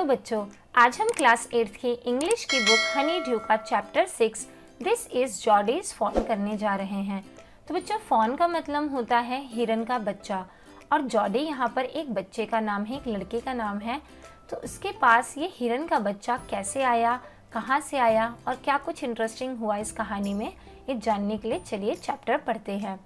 बच्चों, आज हम क्लास 8th की इंग्लिश की बुक हनी ड्यू का chapter 6 this is Jody's fawn करने जा रहे हैं। तो बच्चों, फॉन का मतलब होता है हिरन का बच्चा, और जॉडी यहाँ पर एक बच्चे का नाम है, एक लड़के का नाम है। तो उसके पास ये हिरन का बच्चा कैसे आया, कहाँ से आया और क्या कुछ इंटरेस्टिंग हुआ इस कहानी में, ये जानने के लिए चलिए चैप्टर पढ़ते हैं।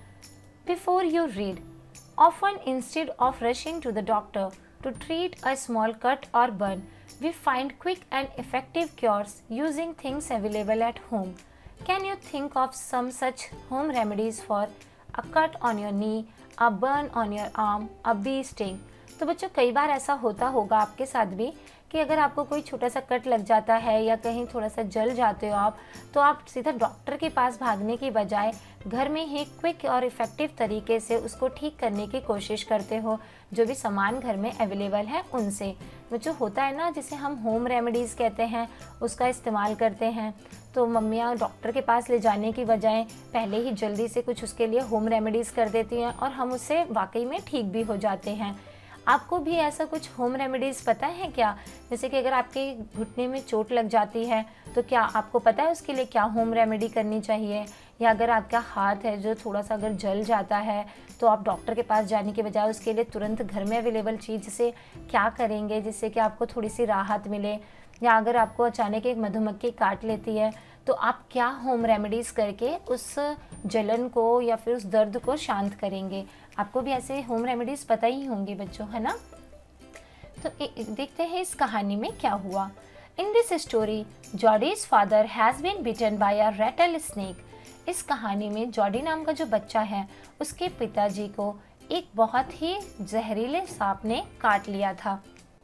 Before you read, often instead of rushing to the doctor to treat a small cut or burn, we find quick and effective cures using things available at home. Can you think of some such home remedies for a cut on your knee, a burn on your arm, a bee sting? तो बच्चों, कई बार ऐसा होता होगा आपके साथ भी कि अगर आपको कोई छोटा सा कट लग जाता है या कहीं थोड़ा सा जल जाते हो आप, तो आप सीधा डॉक्टर के पास भागने की बजाय घर में ही क्विक और इफ़ेक्टिव तरीके से उसको ठीक करने की कोशिश करते हो, जो भी सामान घर में अवेलेबल है उनसे। बच्चों, होता है ना, जिसे हम होम रेमेडीज़ कहते हैं, उसका इस्तेमाल करते हैं। तो मम्मियाँ डॉक्टर के पास ले जाने की बजाय पहले ही जल्दी से कुछ उसके लिए होम रेमेडीज़ कर देती हैं और हम उससे वाकई में ठीक भी हो जाते हैं। आपको भी ऐसा कुछ होम रेमेडीज़ पता है क्या? जैसे कि अगर आपके घुटने में चोट लग जाती है तो क्या आपको पता है उसके लिए क्या होम रेमेडी करनी चाहिए? या अगर आपका हाथ है जो थोड़ा सा अगर जल जाता है तो आप डॉक्टर के पास जाने के बजाय उसके लिए तुरंत घर में अवेलेबल चीज़ से क्या करेंगे जिससे कि आपको थोड़ी सी राहत मिले? या अगर आपको अचानक एक मधुमक्खी काट लेती है तो आप क्या होम रेमेडीज़ करके उस जलन को या फिर उस दर्द को शांत करेंगे? आपको भी ऐसे होम रेमेडीज़ पता ही होंगे बच्चों, है ना? तो देखते हैं इस कहानी में क्या हुआ। In this story, Jody's father has been bitten by a rattlesnake. इस कहानी में जॉडी नाम का जो बच्चा है उसके पिताजी को एक बहुत ही जहरीले सांप ने काट लिया था।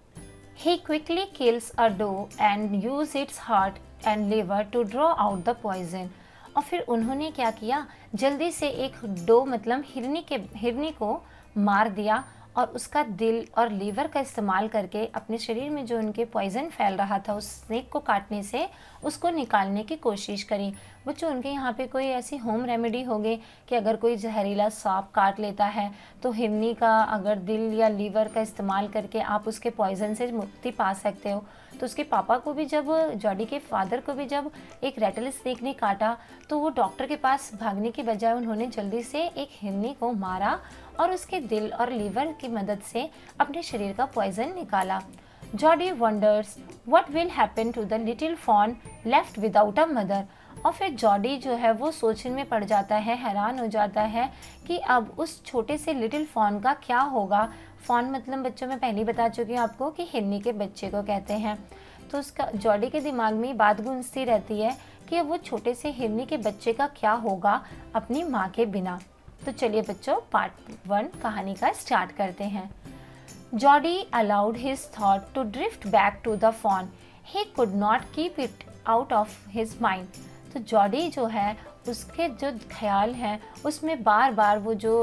He quickly kills a doe and use its heart and liver to draw out the poison. और फिर उन्होंने क्या किया, जल्दी से एक डो मतलब हिरनी को मार दिया और उसका दिल और लीवर का इस्तेमाल करके अपने शरीर में जो उनके पॉइजन फैल रहा था उस स्नेक को काटने से, उसको निकालने की कोशिश करी। बच्चों, उनके यहाँ पे कोई ऐसी होम रेमेडी होगी कि अगर कोई जहरीला सांप काट लेता है तो हिरनी का अगर दिल या लीवर का इस्तेमाल करके आप उसके पॉइजन से मुक्ति पा सकते हो। तो उसके पापा को भी, जब जॉडी के फादर को भी जब एक रैटल स्नेक ने काटा तो वो डॉक्टर के पास भागने की बजाय उन्होंने जल्दी से एक हिरनी को मारा और उसके दिल और लीवर की मदद से अपने शरीर का पॉइजन निकाला। Jody wonders what will happen to the little fawn left without a mother. और फिर जॉडी जो है वो सोचने में पड़ जाता है, हैरान हो जाता है कि अब उस छोटे से लिटिल फॉन का क्या होगा। फॉन मतलब बच्चों में पहले ही बता चुकी हूँ आपको कि हिरनी के बच्चे को कहते हैं। तो उसका जॉडी के दिमाग में बात गूंजती रहती है कि अब वो छोटे से हिरनी के बच्चे का क्या होगा अपनी माँ के बिना। तो चलिए बच्चों, पार्ट 1 कहानी का स्टार्ट करते हैं। Jody allowed his thought to drift back to the fawn. He could not keep it out of his mind. तो जॉडी जो है उसके जो ख्याल हैं उसमें बार बार वो जो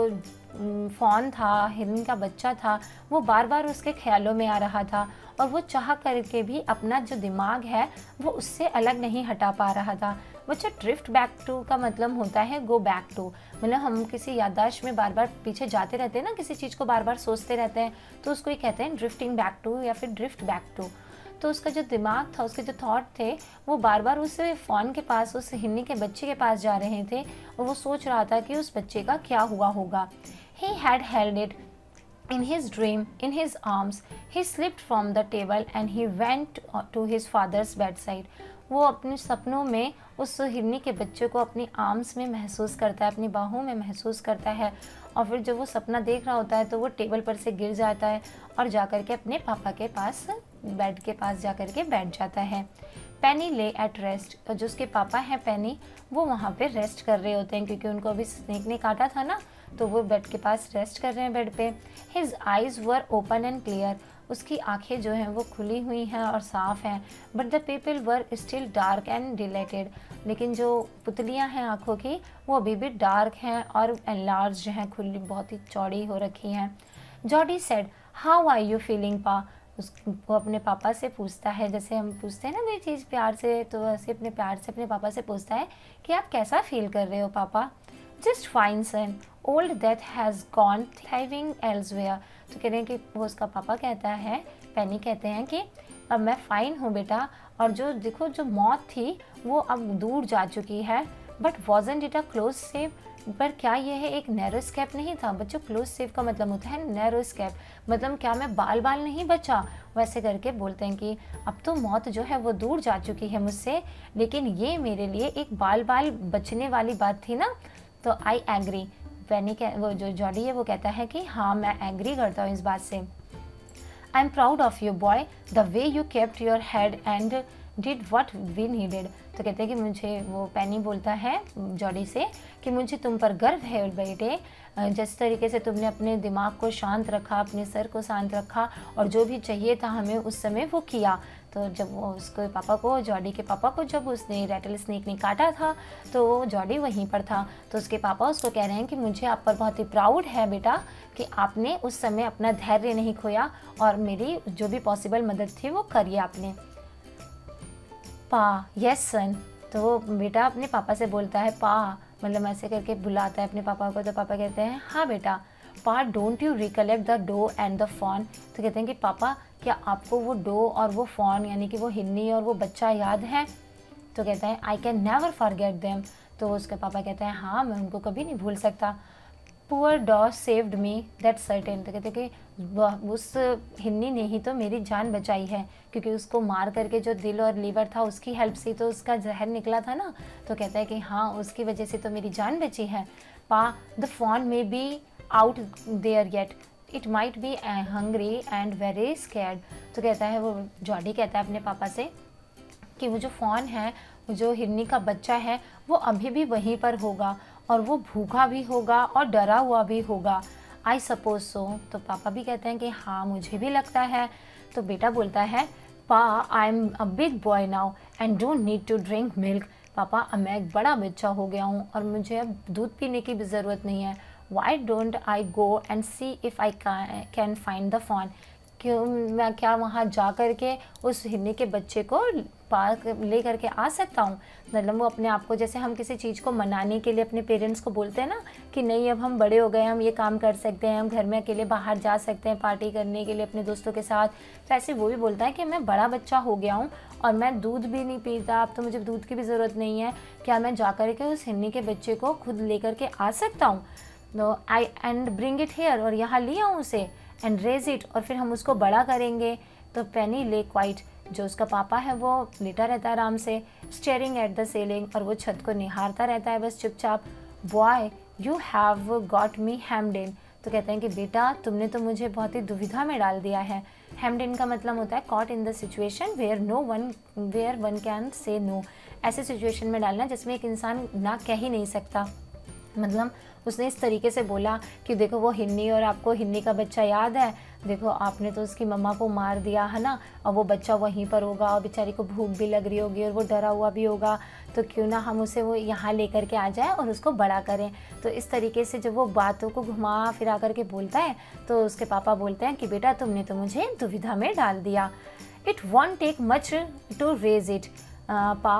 फॉन था, हिरन का बच्चा था, वो बार बार उसके ख्यालों में आ रहा था और वो चाह करके भी अपना जो दिमाग है वो उससे अलग नहीं हटा पा रहा था। बच्चों, ड्रिफ्ट बैक टू का मतलब होता है गो बैक टू। मतलब हम किसी याददाश्त में बार बार पीछे जाते रहते हैं ना, किसी चीज़ को बार बार सोचते रहते हैं, तो उसको ही कहते हैं ड्रिफ्टिंग बैक टू या फिर ड्रिफ्ट बैक टू। तो उसका जो दिमाग था, उसके जो थॉट थे, वो बार बार उस फॉन के पास, उस हिरनी के बच्चे के पास जा रहे थे और वो सोच रहा था कि उस बच्चे का क्या हुआ होगा। He had held it in his dream in his arms. He slipped from the table and he went to his father's bedside. वो अपने सपनों में उस हिरनी के बच्चे को अपनी आर्म्स में महसूस करता है, अपनी बाहों में महसूस करता है, और फिर जब वो सपना देख रहा होता है तो वो टेबल पर से गिर जाता है और जाकर के अपने पापा के पास, बेड के पास जाकर के बैठ जाता है। पेनी ले एट रेस्ट, और जो उसके पापा हैं पेनी, वो वहाँ पे रेस्ट कर रहे होते हैं क्योंकि उनको अभी स्नेक ने काटा था ना, तो वो बेड के पास रेस्ट कर रहे हैं बेड पे। His eyes were open and clear. उसकी आंखें जो हैं वो खुली हुई हैं और साफ हैं। But the pupils were still dark and dilated. लेकिन जो पुतलियां हैं आँखों की, वो अभी भी डार्क हैं और एनलार्ज हैं, खुली, बहुत ही चौड़ी हो रखी हैं। Jody said, how are you feeling pa. वो अपने पापा से पूछता है, जैसे हम पूछते हैं ना कोई चीज़ प्यार से, तो वैसे अपने प्यार से अपने पापा से पूछता है कि आप कैसा फील कर रहे हो पापा। Just fine son, old death has gone thriving elsewhere. तो कह रहे हैं कि वो उसका पापा कहता है पेनी कहते हैं कि अब मैं फ़ाइन हूँ बेटा, और जो देखो जो मौत थी वो अब दूर जा चुकी है। But wasn't it a close shave, पर क्या यह एक नैरो स्केप नहीं था? बच्चों क्लोज सेव का मतलब होता है नैरो स्केप, मतलब क्या मैं बाल बाल नहीं बचा? वैसे करके बोलते हैं कि अब तो मौत जो है वो दूर जा चुकी है मुझसे, लेकिन ये मेरे लिए एक बाल बाल बचने वाली बात थी ना। तो आई एग्री, वो जो जॉडी है वो कहता है कि हाँ मैं एग्री करता हूँ इस बात से। I am proud of you boy, the way you kept your head and did what we needed. तो कहते हैं कि मुझे, वो पेनी बोलता है जॉडी से कि मुझे तुम पर गर्व है बेटे, जिस तरीके से तुमने अपने दिमाग को शांत रखा, अपने सर को शांत रखा, और जो भी चाहिए था हमें उस समय वो किया। तो जब वो उसके पापा को, जॉडी के पापा को, जब उसने रैटल स्नेक ने काटा था तो जॉडी वहीं पर था। तो उसके पापा उसको कह रहे हैं कि मुझे आप पर बहुत ही प्राउड है बेटा कि आपने उस समय अपना धैर्य नहीं खोया और मेरी जो भी पॉसिबल मदद थी वो करी आपने। पा, यस सन। तो वो बेटा अपने पापा से बोलता है पा, मतलब ऐसे करके बुलाता है अपने पापा को। तो पापा कहते हैं हाँ बेटा। Pa, don't you recollect the doe and the fawn. तो कहते हैं कि पापा क्या आपको वो डो और वो फॉन यानी कि वो हिन्नी और वो बच्चा याद है? तो कहता है I can never forget them. तो उसके पापा कहते हैं हाँ मैं उनको कभी नहीं भूल सकता। पुअर डॉ सेव्ड मी दैट सर्टेन। तो कहते हैं कि उस हिन्नी ने ही तो मेरी जान बचाई है, क्योंकि उसको मार करके जो दिल और लीवर था उसकी हेल्प से तो उसका जहर निकला था ना। तो कहता है कि हाँ उसकी वजह से तो मेरी जान बची है। Pa, the fawn may be out there yet, it might be hungry and very scared. तो कहता है, वो जॉडी कहता है अपने पापा से कि वो जो फॉन है, जो हिरनी का बच्चा है, वो अभी भी वहीं पर होगा और वो भूखा भी होगा और डरा हुआ भी होगा। I suppose so. तो पापा भी कहते हैं कि हाँ मुझे भी लगता है। तो बेटा बोलता है pa, I am a big boy now and don't need to drink milk. पापा अब मैं एक बड़ा बच्चा हो गया हूँ और मुझे अब दूध पीने की भी ज़रूरत नहीं है। Why don't I go and see if I can find the fawn. क्यों मैं क्या वहाँ जा कर के उस हिरनी के बच्चे को पार्क ले करके आ सकता हूँ? मतलब वो अपने आप को, जैसे हम किसी चीज़ को मनाने के लिए अपने पेरेंट्स को बोलते हैं ना कि नहीं अब हम बड़े हो गए, हम ये काम कर सकते हैं, हम घर में अकेले बाहर जा सकते हैं पार्टी करने के लिए अपने दोस्तों के साथ। तो ऐसे वो भी बोलता है कि मैं बड़ा बच्चा हो गया हूँ और मैं दूध भी नहीं पीता, अब तो मुझे दूध की भी ज़रूरत नहीं है, क्या मैं जा कर के उस हिरनी के बच्चे को खुद ले करके आ सकता हूँ? No I and bring it here, और यहाँ ले आऊँ उसे, एंड रेज इट, और फिर हम उसको बड़ा करेंगे। तो पेनी ले क्वाइट, जो उसका पापा है वो लेटा रहता है आराम से, स्टेयरिंग एट द सीलिंग, और वो छत को निहारता रहता है बस चुपचाप। Boy you have got me hemmed in. तो कहते हैं कि बेटा तुमने तो मुझे बहुत ही दुविधा में डाल दिया है। हेम्ड इन का मतलब होता है caught in the situation where one can say no. ऐसे सिचुएशन में डालना जिसमें एक इंसान ना कह ही नहीं सकता। मतलब उसने इस तरीके से बोला कि देखो वो हिन्नी, और आपको हिन्नी का बच्चा याद है, देखो आपने तो उसकी मम्मा को मार दिया है ना, और वो बच्चा वहीं पर होगा और बेचारी को भूख भी लग रही होगी और वो डरा हुआ भी होगा, तो क्यों ना हम उसे वो यहाँ लेकर के आ जाए और उसको बड़ा करें। तो इस तरीके से जब वो बातों को घुमा फिरा करके बोलता है तो उसके पापा बोलते हैं कि बेटा तुमने तो मुझे दुविधा में डाल दिया। It won't take much to raise it pa,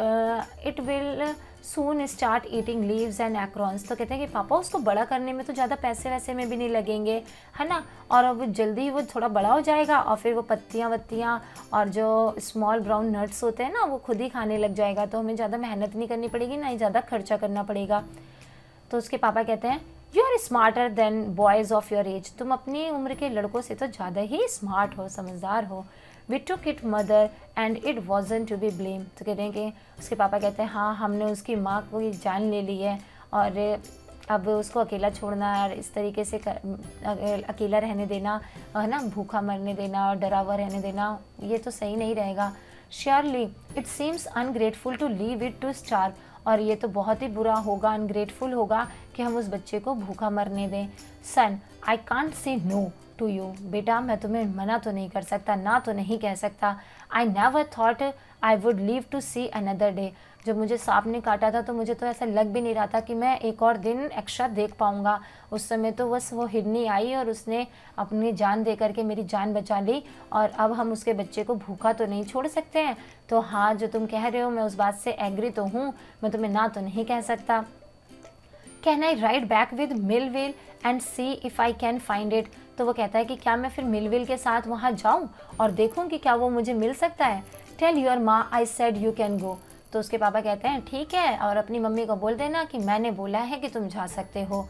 it will soon start eating leaves and acorns. तो कहते हैं कि पापा उसको बड़ा करने में तो ज़्यादा पैसे वैसे में भी नहीं लगेंगे, है ना, और अब जल्दी ही वो थोड़ा बड़ा हो जाएगा और फिर वो पत्तियाँ वत्तियाँ और जो स्मॉल ब्राउन नट्स होते हैं ना वो खुद ही खाने लग जाएगा, तो हमें ज़्यादा मेहनत नहीं करनी पड़ेगी, ना ही ज़्यादा खर्चा करना पड़ेगा। तो उसके पापा कहते हैं you are smarter than boys of your age. तुम अपनी उम्र के लड़कों से तो ज़्यादा ही स्मार्ट हो, समझदार हो। We took it mother and it wasn't to be blame. तो कहते हैं कि उसके पापा कहते हैं हाँ हमने उसकी माँ को जान ले ली है और अब उसको अकेला छोड़ना और इस तरीके से अकेला रहने देना, है ना, भूखा मरने देना और डरा हुआ रहने देना, ये तो सही नहीं रहेगा। Surely it seems ungrateful to leave it to starve. और ये तो बहुत ही बुरा होगा, अनग्रेटफुल होगा कि हम उस बच्चे को भूखा मरने दें। Son I can't say no to you. बेटा मैं तुम्हें मना तो नहीं कर सकता, ना तो नहीं कह सकता। I never thought I would live to see another day. जब मुझे सांप ने काटा था तो मुझे तो ऐसा लग भी नहीं रहा था कि मैं एक और दिन एक्स्ट्रा देख पाऊँगा। उस समय तो बस वो हिरनी आई और उसने अपनी जान दे करके मेरी जान बचा ली, और अब हम उसके बच्चे को भूखा तो नहीं छोड़ सकते हैं। तो हाँ जो तुम कह रहे हो मैं उस बात से एग्री तो हूँ, मैं तुम्हें ना तो नहीं कह सकता। Can I ride back with Millwheel and see if I can find it. तो वो कहता है कि क्या मैं फिर मिलविल के साथ वहाँ जाऊँ और देखूँ कि क्या वो मुझे मिल सकता है। Tell your ma I said you can go. तो उसके पापा कहते हैं ठीक है, और अपनी मम्मी को बोल देना कि मैंने बोला है कि तुम जा सकते हो।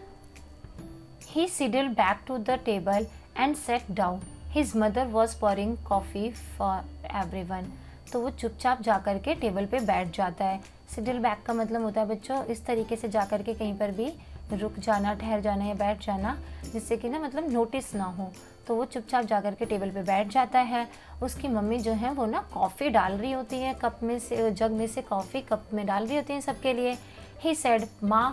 He sidled back to the table and sat down. His mother was pouring coffee for everyone. तो वो चुपचाप जाकर के टेबल पे बैठ जाता है। सिडल बैक का मतलब होता है बच्चों इस तरीके से जाकर के कहीं पर भी रुक जाना, ठहर जाना या बैठ जाना, जिससे कि ना मतलब नोटिस ना हो। तो वो चुपचाप जाकर के टेबल पे बैठ जाता है। उसकी मम्मी जो है वो ना कॉफ़ी डाल रही होती है कप में से, जग में से कॉफ़ी कप में डाल रही होती है सबके लिए। ही सेड माँ,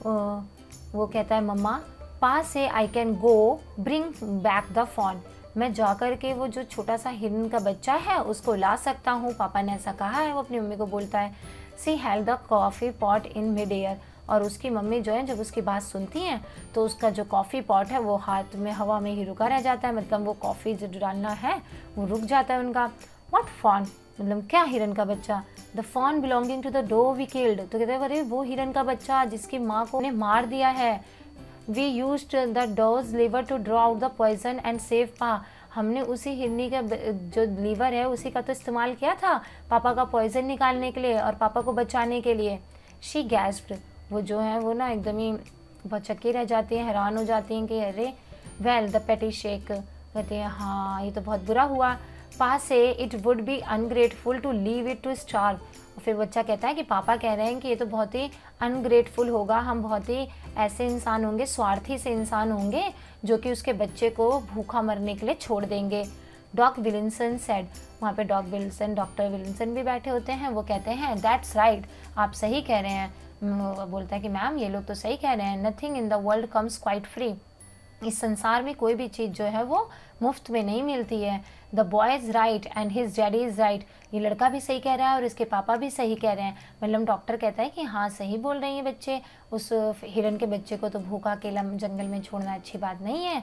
वो कहता है मम्मा पास से I can go bring back the fawn. मैं जाकर के वो जो छोटा सा हिरन का बच्चा है उसको ला सकता हूँ, पापा ने ऐसा कहा है, वो अपनी मम्मी को बोलता है। She held the coffee pot in mid air. और उसकी मम्मी जो है जब उसकी बात सुनती हैं तो उसका जो कॉफ़ी पॉट है वो हाथ में हवा में ही रुका रह जाता है, मतलब वो कॉफ़ी जो डालना है वो रुक जाता है उनका। व्हाट फॉन, मतलब क्या हिरन का बच्चा। The fawn belonging to the doe we killed. तो कहते हैं अरे वो हिरन का बच्चा जिसकी माँ को ने मार दिया है। We used the doe's liver to draw out the poison and save pa. हमने उसी हिरनी का जो लीवर है उसी का तो इस्तेमाल किया था पापा का पॉइजन निकालने के लिए और पापा को बचाने के लिए। शी गैस्प्ड, वो जो है वो ना एकदम ही भचक्की रह जाती हैं, हैरान हो जाती हैं कि अरे वेल द पेटी शेक, कहते हैं हाँ ये तो बहुत बुरा हुआ। पास से it would be ungrateful to leave it to starve. फिर बच्चा कहता है कि पापा कह रहे हैं कि ये तो बहुत ही अनग्रेटफुल होगा, हम बहुत ही ऐसे इंसान होंगे, स्वार्थी से इंसान होंगे जो कि उसके बच्चे को भूखा मरने के लिए छोड़ देंगे। डॉक विलिंसन सेड, वहाँ पे डॉक्टर विलिंसन भी बैठे होते हैं। वो कहते हैं दैट्स राइट, आप सही कह रहे हैं। वो बोलता है कि मैम ये लोग तो सही कह रहे हैं, nothing in the world comes quite free. इस संसार में कोई भी चीज़ जो है वो मुफ्त में नहीं मिलती है। The boy is right and his daddy is right, ये लड़का भी सही कह रहा है और इसके पापा भी सही कह रहे हैं। मतलब डॉक्टर कहता है कि हाँ सही बोल रहे हैं बच्चे, उस हिरन के बच्चे को तो भूखा अकेला जंगल में छोड़ना अच्छी बात नहीं है।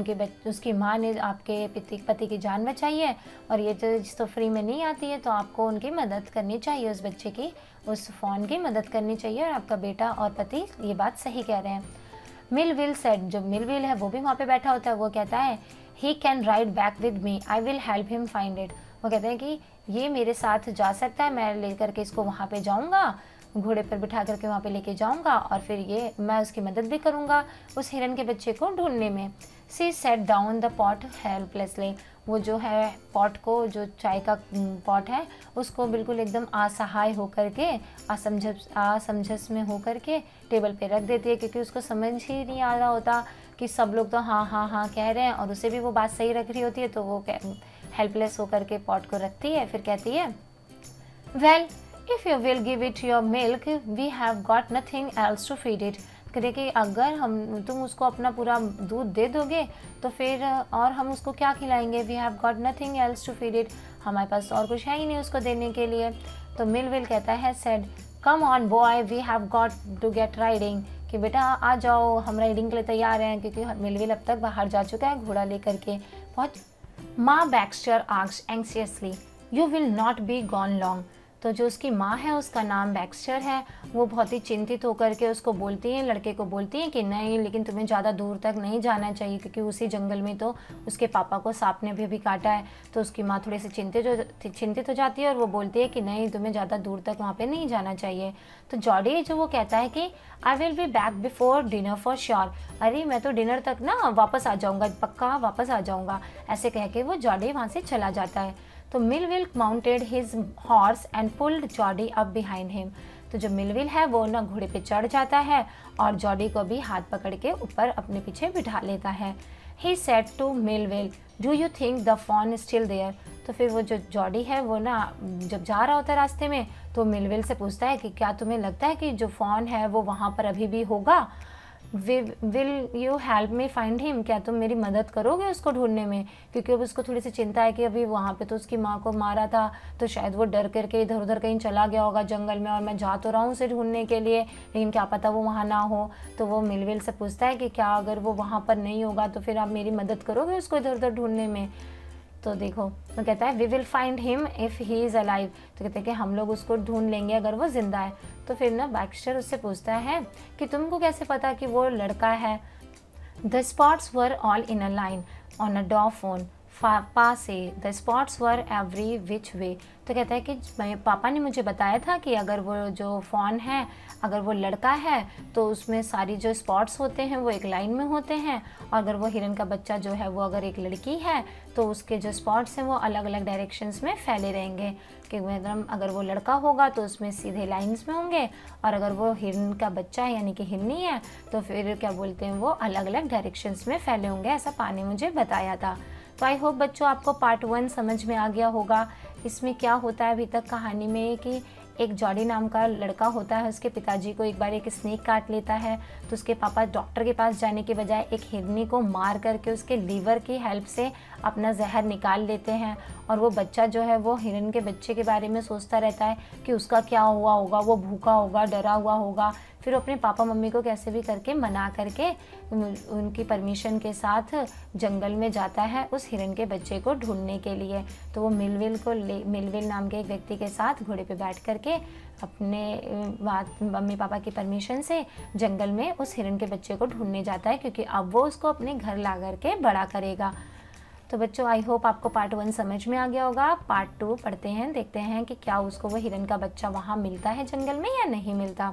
उसकी माँ ने आपके पति की जान बचाई है और ये चीज़ तो फ्री में नहीं आती है, तो आपको उनकी मदद करनी चाहिए, उस बच्चे की, उस फ़ोन की मदद करनी चाहिए। और आपका बेटा और पति ये बात सही कह रहे हैं। मिलविल सेड, जब मिलविल है वो भी वहाँ पे बैठा होता है, वो कहता है he can ride back with me, I will help him find it. वो कहते हैं कि ये मेरे साथ जा सकता है, मैं लेकर के इसको वहाँ पे जाऊँगा, घोड़े पर बिठा करके वहाँ पे लेके जाऊँगा और फिर ये मैं उसकी मदद भी करूँगा उस हिरन के बच्चे को ढूंढने में। She set down the pot helplessly, वो जो है पॉट को, जो चाय का पॉट है उसको बिल्कुल एकदम असहाय होकर के, असमंजस में होकर के टेबल पे रख देती है, क्योंकि उसको समझ ही नहीं आ रहा होता कि सब लोग तो हाँ हाँ हाँ कह रहे हैं और उसे भी वो बात सही रख रही होती है। तो वो हेल्पलेस होकर के पॉट को रखती है, फिर कहती है well if you will give it your milk we have got nothing else to feed it. करे कि अगर तुम उसको अपना पूरा दूध दे दोगे तो फिर और हम उसको क्या खिलाएंगे, we have got nothing else to feed it, हमारे पास और कुछ है ही नहीं उसको देने के लिए। तो मिलविल कहता है said come on boy we have got to get riding, कि बेटा आ जाओ हम राइडिंग के लिए तैयार हैं, क्योंकि मिलविल अब तक बाहर जा चुका है घोड़ा लेकर के। बहुत Ma Baxter asked anxiously you will not be gone long. तो जो उसकी माँ है उसका नाम बैक्स्टर है, वो बहुत ही चिंतित होकर के उसको बोलती हैं, लड़के को बोलती हैं कि नहीं लेकिन तुम्हें ज़्यादा दूर तक नहीं जाना चाहिए, क्योंकि उसी जंगल में तो उसके पापा को सांप ने भी काटा है। तो उसकी माँ थोड़ी सी चिंतित हो जाती है और वो बोलती है कि नहीं तुम्हें ज़्यादा दूर तक वहाँ पर नहीं जाना चाहिए। तो जॉडी जो वो कहता है कि I will be back before dinner for sure, अरे मैं तो डिनर तक ना वापस आ जाऊँगा, पक्का वापस आ जाऊँगा, ऐसे कह के वो जॉडी वहाँ से चला जाता है। तो Millwheel mounted his horse and pulled Jody up behind him. तो जो मिलविल है वो ना घोड़े पे चढ़ जाता है और जॉडी को भी हाथ पकड़ के ऊपर अपने पीछे बिठा लेता है। He said to Millwheel do you think the fawn still there. तो फिर वो जो जॉडी है वो ना जब जा रहा होता है रास्ते में तो मिलविल से पूछता है कि क्या तुम्हें लगता है कि जो फॉन है वो वहाँ पर अभी भी होगा, will you help me find him, क्या तुम मेरी मदद करोगे उसको ढूंढने में, क्योंकि अब उसको थोड़ी सी चिंता है कि अभी वहाँ पे तो उसकी माँ को मारा था तो शायद वो डर करके इधर उधर कहीं चला गया होगा जंगल में और मैं जा तो रहा हूँ उसे ढूंढने के लिए, लेकिन क्या पता वो वहाँ ना हो। तो वो मिलविल से पूछता है कि क्या अगर वो वहाँ पर नहीं होगा तो फिर आप मेरी मदद करोगे उसको इधर उधर ढूंढने में। तो देखो वो कहता है we will find him if he is alive, तो कहते हैं कि हम लोग उसको ढूंढ लेंगे अगर वो जिंदा है। तो फिर ना बैक्स्टर उससे पूछता है कि तुमको कैसे पता कि वो लड़का है। The spots were all in a line on a doe fawn पापा से the spots were every which way. तो कहता है कि पापा ने मुझे बताया था कि अगर वो जो फ़ोन है अगर वो लड़का है तो उसमें सारी जो स्पॉट्स होते हैं वो एक लाइन में होते हैं, और अगर वो हिरन का बच्चा जो है वो अगर एक लड़की है तो उसके जो स्पॉट्स हैं वो अलग अलग डायरेक्शंस में फैले रहेंगे। कि मतलब अगर वो लड़का होगा तो उसमें सीधे लाइंस में होंगे, और अगर वो हिरन का बच्चा है यानी कि हिरनी है तो फिर क्या बोलते हैं वो अलग अलग डायरेक्शंस में फैले होंगे, ऐसा पापा ने मुझे बताया था। तो आई होप बच्चों आपको पार्ट 1 समझ में आ गया होगा। इसमें क्या होता है अभी तक कहानी में कि एक जॉडी नाम का लड़का होता है, उसके पिताजी को एक बार एक स्नेक काट लेता है, तो उसके पापा डॉक्टर के पास जाने के बजाय एक हिरनी को मार करके उसके लीवर की हेल्प से अपना जहर निकाल लेते हैं। और वो बच्चा जो है वो हिरन के बच्चे के बारे में सोचता रहता है कि उसका क्या हुआ होगा, वो भूखा होगा, डरा हुआ होगा। फिर अपने पापा मम्मी को कैसे भी करके मना करके उनकी परमिशन के साथ जंगल में जाता है उस हिरन के बच्चे को ढूंढने के लिए। तो वो मिलविल नाम के एक व्यक्ति के साथ घोड़े पे बैठ करके अपने मम्मी पापा की परमिशन से जंगल में उस हिरन के बच्चे को ढूंढने जाता है, क्योंकि अब वो उसको अपने घर ला करके बड़ा करेगा। तो बच्चों आई होप आपको पार्ट 1 समझ में आ गया होगा। पार्ट 2 पढ़ते हैं, देखते हैं कि क्या उसको वो हिरन का बच्चा वहाँ मिलता है जंगल में या नहीं मिलता।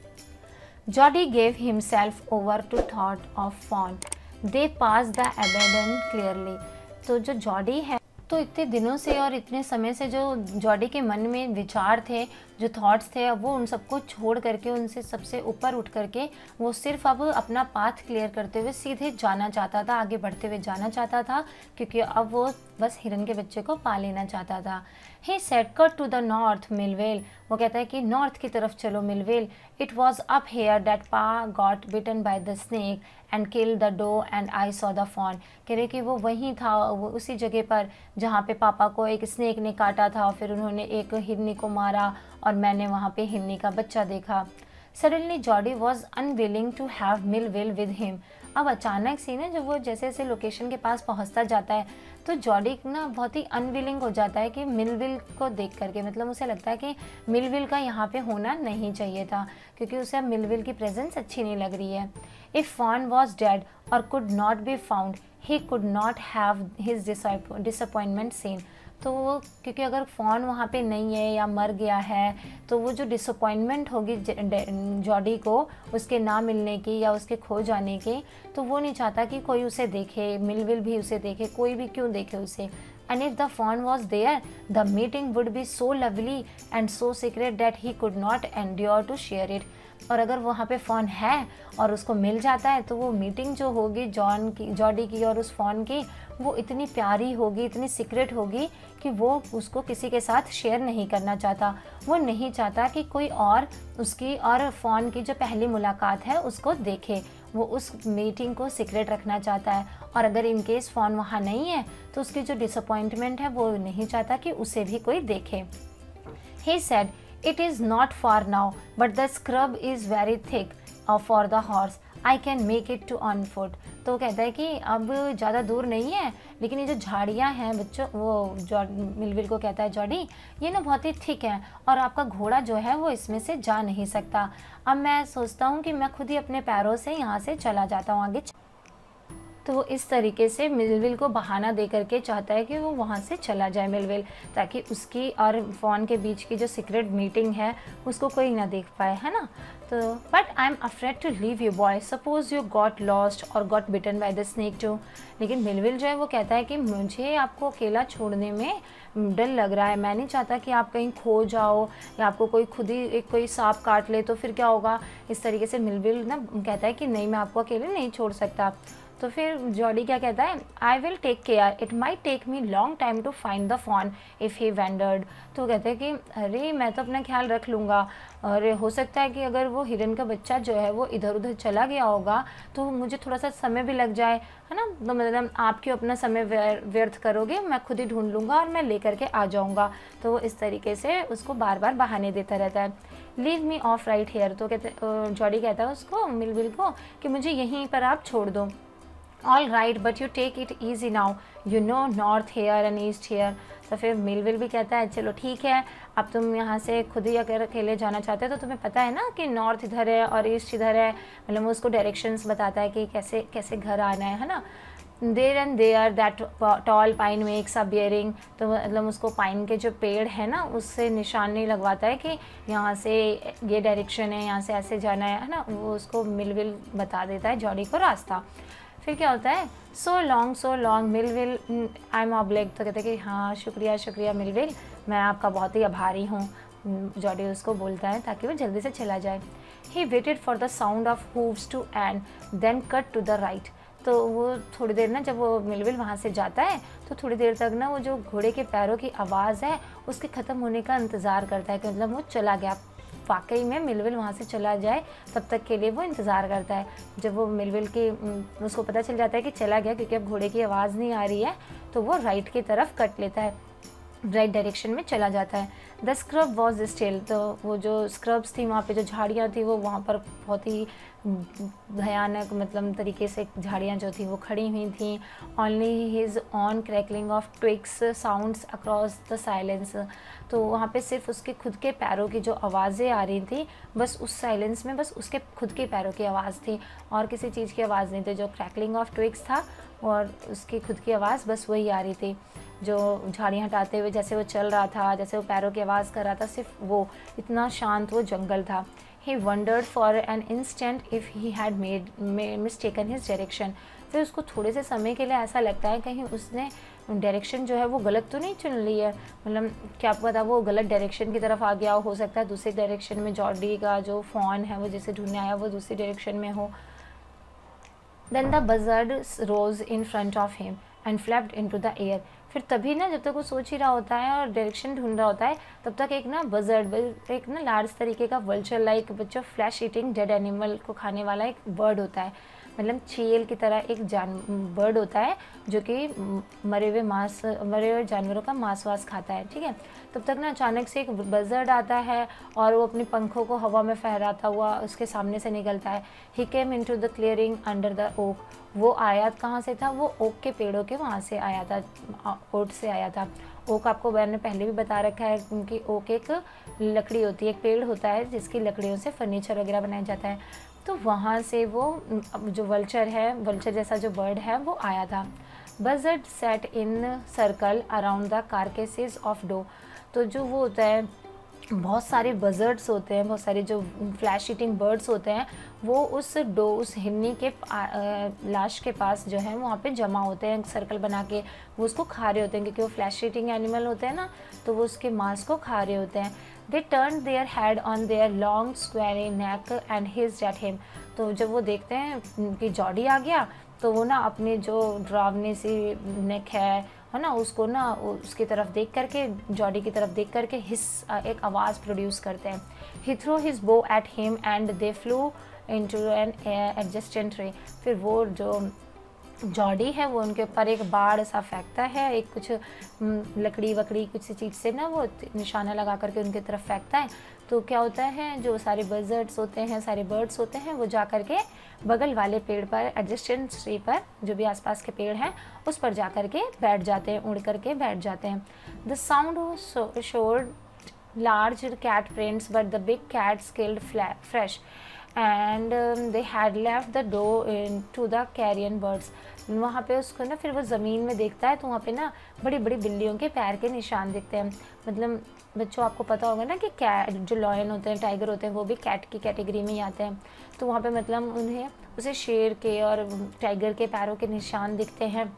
Jody gave himself over to thought of fawn. They passed the abandon clearly. तो जो जॉडी है तो इतने दिनों से और इतने समय से जो जॉडी के मन में विचार थे, जो थॉट्स थे, अब वो उन सबको छोड़ करके उनसे सबसे ऊपर उठ करके वो सिर्फ अब अपना पाथ क्लियर करते हुए सीधे जाना चाहता था, आगे बढ़ते हुए जाना चाहता था, क्योंकि अब वो बस हिरन के बच्चे को पा लेना चाहता था। He said cut to the north Millwheel. वो कहता है कि नॉर्थ की तरफ चलो Millwheel. It was up here that pa got bitten by the snake and kill the doe and I saw the fawn. कह रहे कि वो वहीं था, वो उसी जगह पर जहाँ पे पापा को एक स्नेक ने काटा था, फिर उन्होंने एक हिरनी को मारा और मैंने वहाँ पे हिरनी का बच्चा देखा। Suddenly Jody was unwilling to have Millwheel with him. अब अचानक से ना जब वो जैसे जैसे लोकेशन के पास पहुंचता जाता है तो जॉडी ना बहुत ही अनविलिंग हो जाता है कि मिलविल को देख करके, मतलब उसे लगता है कि मिलविल का यहाँ पे होना नहीं चाहिए था, क्योंकि उसे अब मिलविल की प्रेजेंस अच्छी नहीं लग रही है। If fawn was dead or could not be found he could not have his disappointment seen. तो वो क्योंकि अगर फ़ॉन वहाँ पे नहीं है या मर गया है तो वो जो डिसअपॉइंटमेंट होगी जॉडी को उसके ना मिलने की या उसके खो जाने की, तो वो नहीं चाहता कि कोई उसे देखे, मिलविल भी उसे देखे, कोई भी क्यों देखे उसे। And if the fawn was there, the meeting would be so lovely and so secret that he could not endure to share it. और अगर वहाँ पे फ़ॉन है और उसको मिल जाता है तो वो मीटिंग जो होगी जॉडी की और उस फ़ॉन की, वो इतनी प्यारी होगी, इतनी सीक्रेट होगी कि वो उसको किसी के साथ शेयर नहीं करना चाहता। वो नहीं चाहता कि कोई और उसकी और फ़ॉन की जो पहली मुलाकात है उसको देखे, वो उस मीटिंग को सीक्रेट रखना चाहता है। और अगर इन केस फ़ॉन वहाँ नहीं है तो उसकी जो डिसअपॉइंटमेंट है वो नहीं चाहता कि उसे भी कोई देखे। He said, "It is not far now, but the scrub is very thick for the horse. I can make it to on foot." तो कहता है कि अब ज़्यादा दूर नहीं है, लेकिन ये जो झाड़ियाँ हैं बच्चों, वो मिलविल को कहता है जॉडी, ये ना बहुत ही थिक है और आपका घोड़ा जो है वो इसमें से जा नहीं सकता। अब मैं सोचता हूँ कि मैं खुद ही अपने पैरों से यहाँ से चला जाता हूँ आगे। तो वो इस तरीके से मिलविल को बहाना दे करके चाहता है कि वो वहाँ से चला जाए मिलविल, ताकि उसकी और फ़ॉन के बीच की जो सीक्रेट मीटिंग है उसको कोई ना देख पाए, है ना। तो but I am afraid to leave you boy, suppose you got lost or got bitten by the snake too. लेकिन मिलविल जो है वो कहता है कि मुझे आपको अकेला छोड़ने में डर लग रहा है, मैं नहीं चाहता कि आप कहीं खो जाओ या आपको कोई खुद ही कोई सांप काट ले तो फिर क्या होगा। इस तरीके से मिलविल ना कहता है कि नहीं, मैं आपको अकेले नहीं छोड़ सकता। तो फिर जॉडी क्या कहता है, I will take care, it might take me long time to find the fawn if he wandered. तो कहते हैं कि अरे मैं तो अपना ख्याल रख लूँगा, और हो सकता है कि अगर वो हिरन का बच्चा जो है वो इधर उधर चला गया होगा तो मुझे थोड़ा सा समय भी लग जाए, है ना। तो मतलब आप क्यों अपना समय व्यर्थ करोगे, मैं खुद ही ढूंढ लूँगा और मैं ले करके आ जाऊँगा। तो वो इस तरीके से उसको बार बार बहाने देता रहता है। Leave me off right here. तो कहते जॉडी कहता है उसको, मिलविल को, कि मुझे यहीं पर आप छोड़ दो। All right but you take it easy now, you know north here and east here. तो फिर मिलविल भी कहता है चलो ठीक है, अब तुम यहाँ से खुद ही अगर अकेले जाना चाहते हो तो तुम्हें पता है ना कि नॉर्थ इधर है और ईस्ट इधर है, मतलब वो उसको डायरेक्शंस बताता है कि कैसे कैसे घर आना है ना। There and there that tall pine makes a bearing, तो मतलब उसको पाइन के जो पेड़ है ना उससे निशानी लगवाता है कि यहाँ से ये डायरेक्शन है, यहाँ से ऐसे जाना है ना, वो उसको मिलविल बता देता है जॉडी को रास्ता। फिर क्या होता है, so long Millwheel I am obliged, तो कहते हैं कि हाँ शुक्रिया शुक्रिया मिलविल, मैं आपका बहुत ही आभारी हूँ, जॉडी उसको बोलता है ताकि वो जल्दी से चला जाए। He waited for the sound of hooves to end then cut to the right, तो वो थोड़ी देर ना जब वो मिलविल वहाँ से जाता है तो थोड़ी देर तक ना वो जो घोड़े के पैरों की आवाज़ है उसके ख़त्म होने का इंतज़ार करता है कि मतलब वो चला गया, वाकई में मिलविल वहाँ से चला जाए तब तक के लिए वो इंतज़ार करता है। जब वो मिलविल की उसको पता चल जाता है कि चला गया क्योंकि अब घोड़े की आवाज़ नहीं आ रही है, तो वो राइट की तरफ कट लेता है, राइट डायरेक्शन में चला जाता है। द स्क्रब वॉज स्टिल, तो वो जो स्क्रब्स थी वहाँ पे जो झाड़ियाँ थी वो वहाँ पर बहुत ही भयानक मतलब तरीके से झाड़ियाँ जो थी वो खड़ी हुई थी। Only his on crackling of twigs sounds across the silence, तो वहाँ पे सिर्फ उसके खुद के पैरों की जो आवाज़ें आ रही थी, बस उस साइलेंस में बस उसके खुद के पैरों की आवाज़ थी और किसी चीज़ की आवाज़ नहीं थी। जो क्रैकलिंग ऑफ ट्विग्स था और उसकी खुद की आवाज़ बस वही आ रही थी, जो झाड़ियाँ हटाते हुए जैसे वो चल रहा था, जैसे वो पैरों की आवाज़ कर रहा था, सिर्फ वो, इतना शांत वो जंगल था। He wondered for an instant if he had mistaken his direction, फिर उसको थोड़े से समय के लिए ऐसा लगता है कहीं उसने डायरेक्शन जो है वो गलत तो नहीं चुन ली है, मतलब क्या पता वो गलत डायरेक्शन की तरफ आ गया हो सकता है दूसरी डायरेक्शन में जॉडी का जो फॉन है वो जिसे ढूंढने आया वो दूसरी डायरेक्शन में हो। Then the buzzard rose in front of him and flapped into the air, फिर तभी ना जब तक वो सोच ही रहा होता है और डायरेक्शन ढूंढ रहा होता है तब तक एक ना बजर्ड, एक ना लार्ज तरीके का वल्चर लाइक बच्चों फ्लैश ईटिंग डेड एनिमल को खाने वाला एक बर्ड होता है, मतलब चील की तरह एक बर्ड होता है जो कि मरे हुए जानवरों का मांस वास खाता है, ठीक है। तब तक ना अचानक से एक बजर्ड आता है और वो अपने पंखों को हवा में फहराता हुआ उसके सामने से निकलता है। He came into the clearing under the oak, वो आया कहाँ से था, वो ओक के पेड़ों के वहाँ से आया था, ओट से आया था। ओक आपको मैंने पहले भी बता रखा है क्योंकि ओक एक लकड़ी होती है, एक पेड़ होता है जिसकी लकड़ियों से फर्नीचर वगैरह बनाया जाता है। तो वहाँ से वो जो वल्चर है, वल्चर जैसा जो बर्ड है वो आया था। Buzzard sat in circle around the carcasses of doe, तो जो वो होता है बहुत सारे बजर्ड्स होते हैं, बहुत सारे जो फ्लैश ईटिंग बर्ड्स होते हैं वो उस हिरनी के लाश के पास जो है वहाँ पे जमा होते हैं सर्कल बना के, वो उसको खा रहे होते हैं क्योंकि वो फ्लैश ईटिंग एनिमल होते हैं ना, तो वो उसके मांस को खा रहे होते हैं। They turn their head on their long scrawny neck and hissed at him, तो जब वो देखते हैं कि जॉडी आ गया तो वो ना अपनी जो डरावनी सी नेक है ना उसको ना उसकी तरफ देख करके, जॉडी की तरफ देख करके एक आवाज़ प्रोड्यूस करते हैं। He threw his bow at him and they flew into an adjacent tree, फिर वो जो जॉडी है वो उनके ऊपर एक बाढ़ सा फेंकता है, एक कुछ लकड़ी वकड़ी कुछ सी चीज़ से ना वो निशाना लगा करके उनकी तरफ फेंकता है। तो क्या होता है, जो सारे बजर्ड्स होते हैं, सारे बर्ड्स होते हैं, वो जा करके बगल वाले पेड़ पर, एडजस्टेंट ट्री पर, जो भी आसपास के पेड़ हैं उस पर जा करके बैठ जाते हैं, उड़ करके बैठ जाते हैं। The sound showed large cat prints but the big cats killed fresh and they had left the doe to the carrion birds. वहाँ पे उसको ना फिर वो ज़मीन में देखता है तो वहाँ पे ना बड़ी बड़ी बिल्लियों के पैर के निशान दिखते हैं। मतलब बच्चों आपको पता होगा ना कि कैट जो लॉयन होते हैं, टाइगर होते हैं, वो भी कैट की कैटेगरी में ही आते हैं। तो वहाँ पे मतलब उसे शेर के और टाइगर के पैरों के निशान दिखते हैं।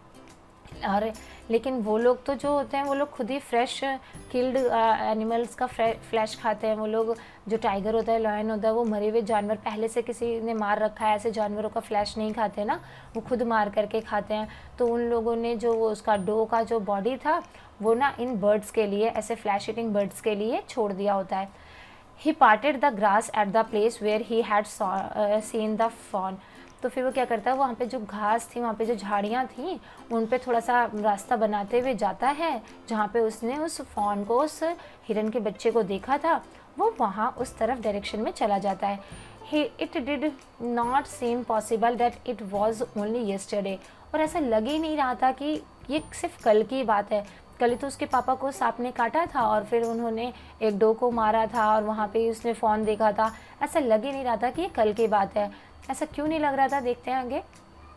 और लेकिन वो लोग तो जो होते हैं वो लोग खुद ही फ्रेश किल्ड एनिमल्स का फ्लैश खाते हैं। वो लोग जो टाइगर होता है, लॉयन होता है, वो मरे हुए जानवर पहले से किसी ने मार रखा है, ऐसे जानवरों का फ्लैश नहीं खाते ना, वो खुद मार करके खाते हैं। तो उन लोगों ने जो उसका डो का जो बॉडी था वो ना इन बर्ड्स के लिए, ऐसे फ्लैश ईटिंग बर्ड्स के लिए छोड़ दिया होता है। He parted the grass at the place where he had seen the fawn, तो फिर वो क्या करता है, वहाँ पे जो घास थी, वहाँ पे जो झाड़ियाँ थी, उन पे थोड़ा सा रास्ता बनाते हुए जाता है जहाँ पे उसने उस फॉन को, उस हिरन के बच्चे को देखा था, वो वहाँ उस तरफ डायरेक्शन में चला जाता है। It did not seem possible that it was only yesterday, और ऐसा लग ही नहीं रहा था कि ये सिर्फ कल की बात है। कल ही तो उसके पापा को सांप ने काटा था और फिर उन्होंने एक डॉग को मारा था और वहाँ पे ही उसने फ़ोन देखा था। ऐसा लग ही नहीं रहा था कि ये कल की बात है। ऐसा क्यों नहीं लग रहा था, देखते हैं आगे।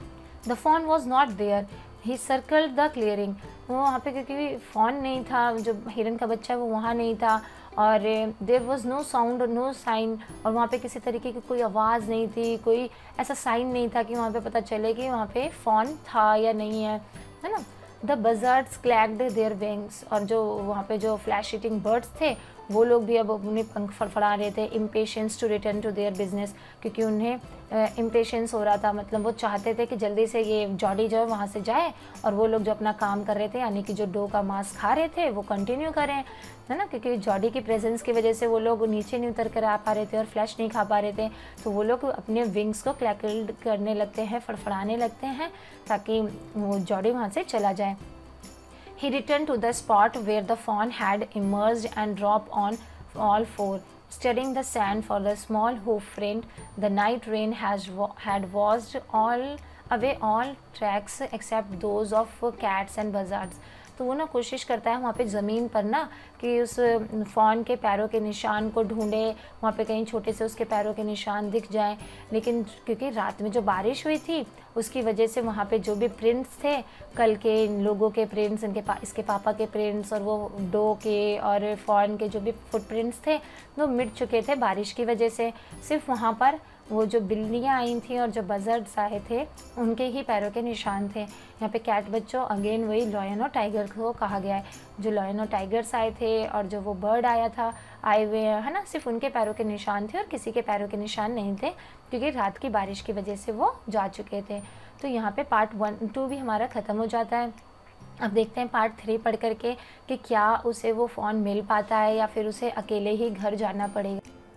The fawn was not there, he circled the clearing. वो वहाँ पे क्योंकि फ़ोन नहीं था, जो हिरन का बच्चा है वो वहाँ नहीं था, और there was no sound no sign, और वहाँ पे किसी तरीके की कोई आवाज़ नहीं थी, कोई ऐसा साइन नहीं था कि वहाँ पे पता चले कि वहाँ पे फ़ोन था या नहीं है ना। The buzzards clacked their wings, और जो वहाँ पे जो फ्लैश ईटिंग बर्ड्स थे वो लोग भी अब अपने पंख फड़फड़ा रहे थे। Impatience to return to their business, क्योंकि उन्हें इम्पेशेंस हो रहा था, मतलब वो चाहते थे कि जल्दी से ये जॉडी जो है वहाँ से जाए और वो लोग जो अपना काम कर रहे थे, यानी कि जो डो का मांस खा रहे थे, वो कंटिन्यू करें, है ना। क्योंकि जॉडी की प्रेजेंस की वजह से वो लोग नीचे नहीं उतर कर आ पा रहे थे और फ्लैश नहीं खा पा रहे थे, तो वो लोग अपने विंग्स को क्लैकल करने लगते हैं, फड़फड़ाने लगते हैं, ताकि वो जॉडी वहाँ से चला जाए। He returned to the spot where the fawn had emerged and dropped on all four, studying the sand for the small hoof print. The night rain had washed away all tracks except those of cats and buzzards. तो वो ना कोशिश करता है वहाँ पे ज़मीन पर ना कि उस फॉन के पैरों के निशान को ढूंढे, वहाँ पे कहीं छोटे से उसके पैरों के निशान दिख जाएं, लेकिन क्योंकि रात में जो बारिश हुई थी उसकी वजह से वहाँ पे जो भी प्रिंट्स थे, कल के लोगों के प्रिंट्स, इसके पापा के प्रिंट्स और वो डो के और फॉन के जो भी फुटप्रिंट्स थे वो मिट चुके थे बारिश की वजह से। सिर्फ वहाँ पर वो जो बिल्लियाँ आई थी और जो बजर्ड्स आए थे उनके ही पैरों के निशान थे। यहाँ पे कैट बच्चों अगेन वही लॉयन और टाइगर को कहा गया है। जो लॉयन और टाइगर्स आए थे और जो वो बर्ड आया था आए हुए हैं, है ना, सिर्फ उनके पैरों के निशान थे और किसी के पैरों के निशान नहीं थे, क्योंकि रात की बारिश की वजह से वो जा चुके थे। तो यहाँ पे पार्ट 1-2 भी हमारा ख़त्म हो जाता है। अब देखते हैं पार्ट 3 पढ़ करके कि क्या उसे वो फ़ोन मिल पाता है या फिर उसे अकेले ही घर जाना पड़ेगा।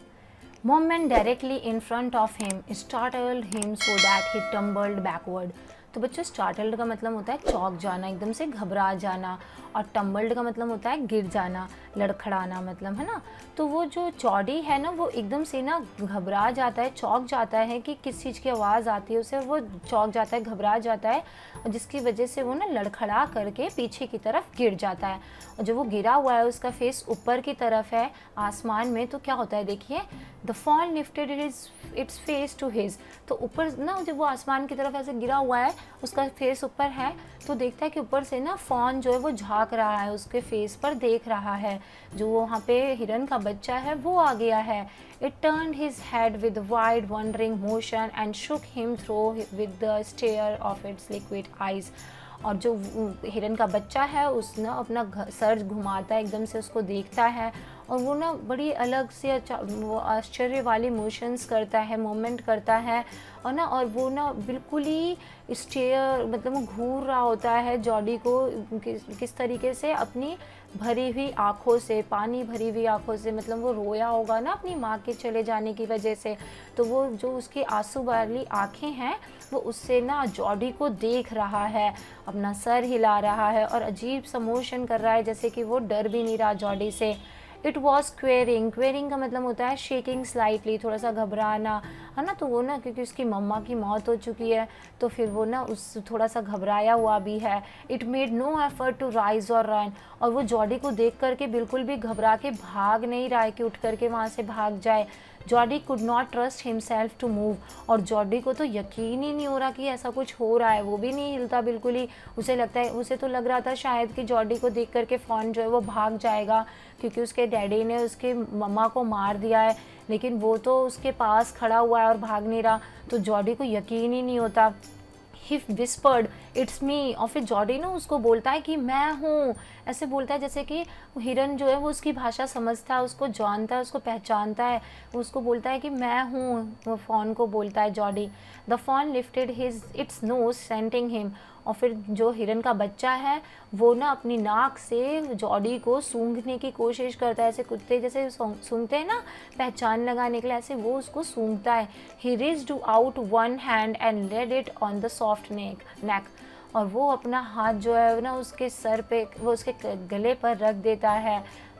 Movement directly in front of him startled him so that he tumbled backward. तो बच्चों स्टार्टल्ड का मतलब होता है चौंक जाना, एकदम से घबरा जाना, और टम्बल्ड का मतलब होता है गिर जाना, लड़खड़ाना मतलब, है ना। तो वो जो जॉडी है ना वो एकदम से ना घबरा जाता है, चौंक जाता है कि किस चीज़ की आवाज़ आती है उसे, वो चौंक जाता है, घबरा जाता है, और जिसकी वजह से वो ना लड़खड़ा करके पीछे की तरफ गिर जाता है। और जब वो गिरा हुआ है उसका फेस ऊपर की तरफ है आसमान में, तो क्या होता है देखिए, the fawn lifted its face to his. तो ऊपर ना जब वो आसमान की तरफ ऐसे गिरा हुआ है, उसका फेस ऊपर है, तो देखता है कि ऊपर से ना फॉन जो है वो झांक रहा है, उसके फेस पर देख रहा है। जो वहाँ पे हिरन का बच्चा है वो आ गया है। It turned his head with wide wondering motion and shook him through with the stare of its liquid eyes. और जो हिरन का बच्चा है उसने अपना सर घुमाता है, एकदम से उसको देखता है, और वो ना बड़ी अलग से वो आश्चर्य वाली मोशंस करता है, मूवमेंट करता है, और ना और वो ना बिल्कुल ही स्टेयर मतलब वो घूर रहा होता है जॉडी को किस तरीके से, अपनी भरी हुई आँखों से, पानी भरी हुई आँखों से, मतलब वो रोया होगा ना अपनी माँ के चले जाने की वजह से, तो वो जो उसकी आंसू वाली आँखें हैं वो उससे ना जॉडी को देख रहा है, अपना सर हिला रहा है और अजीब सा मोशन कर रहा है, जैसे कि वो डर भी नहीं रहा जॉडी से। इट वॉज क्वेरिंग, क्वेरिंग का मतलब होता है शेकिंग स्लाइटली, थोड़ा सा घबराना, है ना। तो वो ना क्योंकि उसकी मम्मा की मौत हो चुकी है तो फिर वो ना उस थोड़ा सा घबराया हुआ भी है। It made no effort to rise और रन, और वो जॉडी को देख करके बिल्कुल भी घबरा के भाग नहीं रहा है कि उठ करके वहाँ से भाग जाए। Jody could not trust himself to move, और जॉडी को तो यकीन ही नहीं हो रहा कि ऐसा कुछ हो रहा है, वो भी नहीं हिलता बिल्कुल ही। उसे तो लग रहा था शायद कि जॉडी को देख करके फॉन जो है वो भाग जाएगा, क्योंकि उसके डैडी ने उसके मम्मा को मार दिया है, लेकिन वो तो उसके पास खड़ा हुआ है और भाग नहीं रहा, तो जॉडी को यकीन ही नहीं होता। He whispered, "It's me", और फिर जॉडी ना उसको बोलता है कि मैं हूँ, ऐसे बोलता है जैसे कि हिरन जो है वो उसकी भाषा समझता है, उसको जानता है, उसको पहचानता है, वो उसको बोलता है कि मैं हूँ, वो फॉन को बोलता है Jody. The fawn lifted its nose scenting him, और फिर जो हिरन का बच्चा है वो ना अपनी नाक से जॉडी को सूंघने की कोशिश करता है, ऐसे कुत्ते जैसे सूंघते हैं ना पहचान लगाने के लिए, ऐसे वो उसको सूंघता है। He reached out one hand and laid it on the soft neck, और वो अपना हाथ जो है ना उसके सर पे, वो उसके गले पर रख देता है,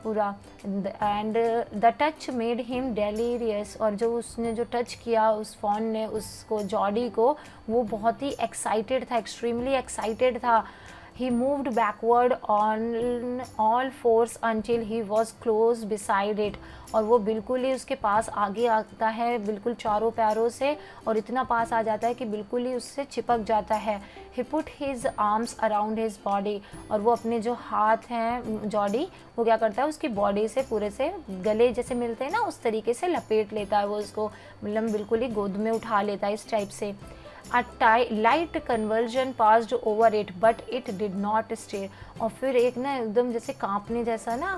पूरा। And the touch made him delirious, और जो उसने जो टच किया उस फॉन ने उसको, जॉडी को, वो बहुत ही एक्साइटेड था, एक्सट्रीमली एक्साइटेड था। He moved backward on all fours until he was close beside it, और वो बिल्कुल ही उसके पास आगे आता है, बिल्कुल चारों पैरों से, और इतना पास आ जाता है कि बिल्कुल ही उससे चिपक जाता है। He put his arms around his body, और वो अपने जो हाथ हैं जॉडी, वो क्या करता है उसकी बॉडी से पूरे से गले जैसे मिलते हैं ना, उस तरीके से लपेट लेता है वो उसको, मतलब बिल्कुल ही गोद में उठा लेता है इस टाइप से। A light convulsion passed over it, but it did not stay, और फिर एक ना एकदम जैसे कांपने जैसा ना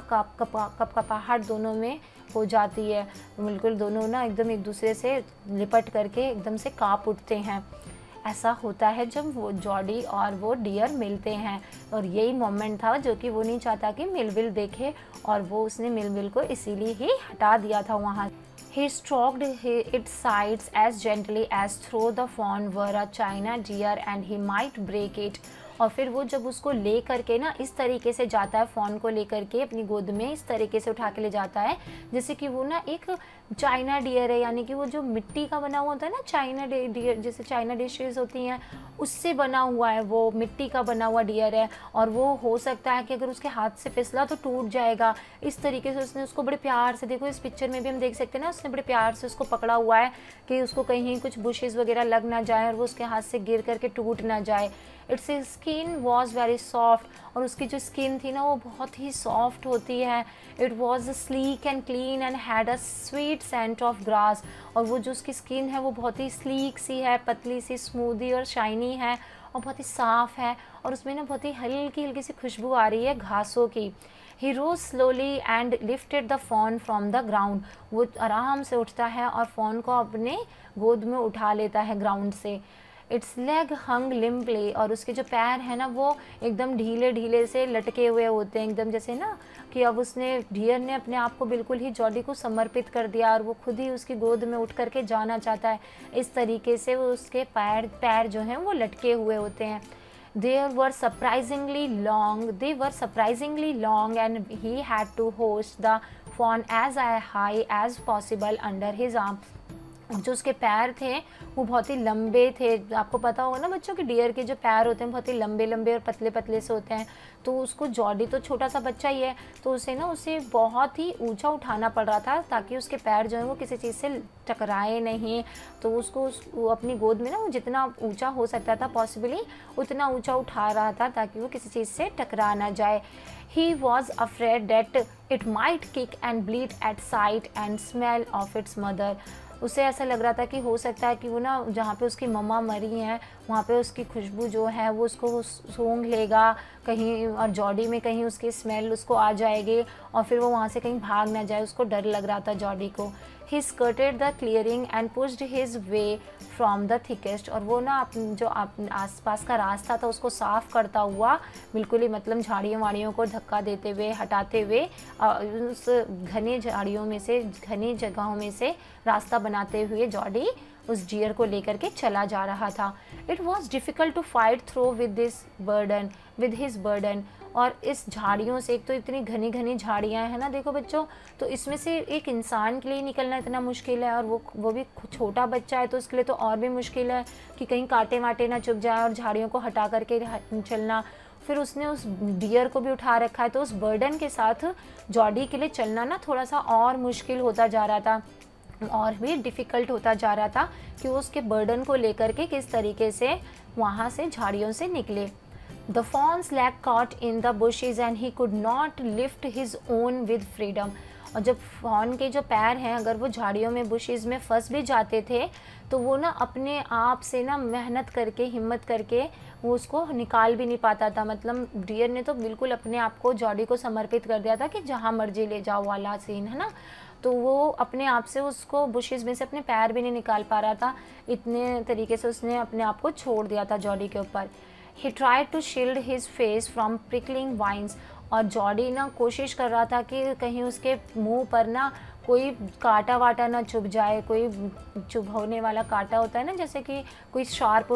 कपाहट दोनों में हो जाती है, बिल्कुल दोनों ना एकदम एक दूसरे से लिपट करके एकदम से कांप उठते हैं। ऐसा होता है जब वो जॉडी और वो डियर मिलते हैं, और यही मोमेंट था जो कि वो नहीं चाहता कि मिलविल देखे, और वो उसने मिलविल को इसीलिए ही हटा दिया था वहाँ। He stroked its sides as gently as though the fawn were a china deer and he might break it, और फिर वो जब उसको ले करके ना इस तरीके से जाता है, फ़ोन को ले करके अपनी गोद में इस तरीके से उठा के ले जाता है जैसे कि वो ना एक चाइना डियर है, यानी कि वो जो मिट्टी का बना हुआ होता है ना, चाइना डियर जैसे चाइना डिशेस होती हैं उससे बना हुआ है, वो मिट्टी का बना हुआ डियर है, और वो हो सकता है कि अगर उसके हाथ से फिसला तो टूट जाएगा। इस तरीके से उसने उसको बड़े प्यार से, देखो इस पिक्चर में भी हम देख सकते हैं ना, उसने बड़े प्यार से उसको पकड़ा हुआ है कि उसको कहीं कुछ बुशेस वगैरह लग ना जाए और वो उसके हाथ से गिर करके टूट ना जाए। Its skin was very soft, और उसकी जो स्किन थी ना वो बहुत ही सॉफ्ट होती है। It was sleek and clean and had a sweet scent of grass, और वो जो उसकी स्किन है वो बहुत ही स्लीक सी है, पतली सी, स्मूदी और शाइनी है, और बहुत ही साफ़ है, और उसमें ना बहुत ही हल्की हल्की सी खुशबू आ रही है घासों की। He rose slowly and lifted the fawn from the ground, वो आराम से उठता है और फ़ोन को अपने गोद में उठा लेता है ग्राउंड से। इट्स लेग हंग लिम्पली, और उसके जो पैर हैं ना वो एकदम ढीले ढीले से लटके हुए होते हैं, एकदम जैसे ना कि अब उसने डियर ने अपने आप को बिल्कुल ही जॉडी को समर्पित कर दिया और वो खुद ही उसकी गोद में उठ करके जाना चाहता है। इस तरीके से वो उसके पैर जो हैं वो लटके हुए होते हैं। They were surprisingly long and he had to hoist the fawn as high as possible under his arm. जो उसके पैर थे वो बहुत ही लंबे थे, आपको पता होगा ना बच्चों कि डियर के जो पैर होते हैं बहुत ही लंबे लंबे और पतले पतले से होते हैं। तो उसको, जॉडी तो छोटा सा बच्चा ही है, तो उसे बहुत ही ऊंचा उठाना पड़ रहा था ताकि उसके पैर जो है वो किसी चीज़ से टकराए नहीं। तो उसको अपनी गोद में ना वो जितना ऊंचा हो सकता था पॉसिबली उतना ऊंचा उठा रहा था ताकि वो किसी चीज़ से टकरा ना जाए। He was afraid that it might kick and bleed at sight and smell of its mother. उसे ऐसा लग रहा था कि हो सकता है कि वो ना जहाँ पे उसकी मम्मा मरी हैं वहाँ पे उसकी खुशबू जो है वो उसको सूंघ लेगा कहीं, और जॉडी में कहीं उसकी स्मेल उसको आ जाएगी और फिर वो वहाँ से कहीं भाग ना जाए, उसको डर लग रहा था जॉडी को। He skirted the clearing and pushed his way from the thickest, और वो ना जो आसपास का रास्ता था उसको साफ़ करता हुआ बिल्कुल ही, मतलब झाड़ियों वाड़ियों को धक्का देते हुए, हटाते हुए उस घने झाड़ियों में से, घनी जगहों में से रास्ता बनाते हुए जॉडी उस डियर को लेकर के चला जा रहा था। It was difficult to fight through with his burden, और इस झाड़ियों से, एक तो इतनी घनी घनी झाड़ियाँ हैं ना देखो बच्चों, तो इसमें से एक इंसान के लिए निकलना इतना मुश्किल है, और वो भी छोटा बच्चा है तो उसके लिए तो और भी मुश्किल है कि कहीं कांटे वाटे ना चुभ जाए, और झाड़ियों को हटा करके चलना। फिर उसने उस डियर को भी उठा रखा है, तो उस बर्डन के साथ जॉडी के लिए चलना ना थोड़ा सा और मुश्किल होता जा रहा था, और भी डिफ़िकल्ट होता जा रहा था कि वो उसके बर्डन को लेकर के किस तरीके से वहाँ से झाड़ियों से निकले। The fawn's leg caught in the bushes and he could not lift his own with freedom. और जब फॉन के जो पैर हैं अगर वो झाड़ियों में, बुशेस में फंस भी जाते थे तो वो ना अपने आप से ना मेहनत करके, हिम्मत करके वो उसको निकाल भी नहीं पाता था। मतलब डियर ने तो बिल्कुल अपने आप को जॉडी को समर्पित कर दिया था कि जहाँ मर्जी ले जाओ वाला सीन है ना, तो वो अपने आप से उसको बुशेस में से अपने पैर भी नहीं निकाल पा रहा था, इतने तरीके से उसने अपने आप को छोड़ दिया था जॉडी के ऊपर। He tried to shield his face from prickling vines, और जॉडी ना कोशिश कर रहा था कि कहीं उसके मुंह पर ना कोई कांटा वाटा ना चुभ जाए, कोई चुभने वाला कांटा होता है ना, जैसे कि कोई शार्प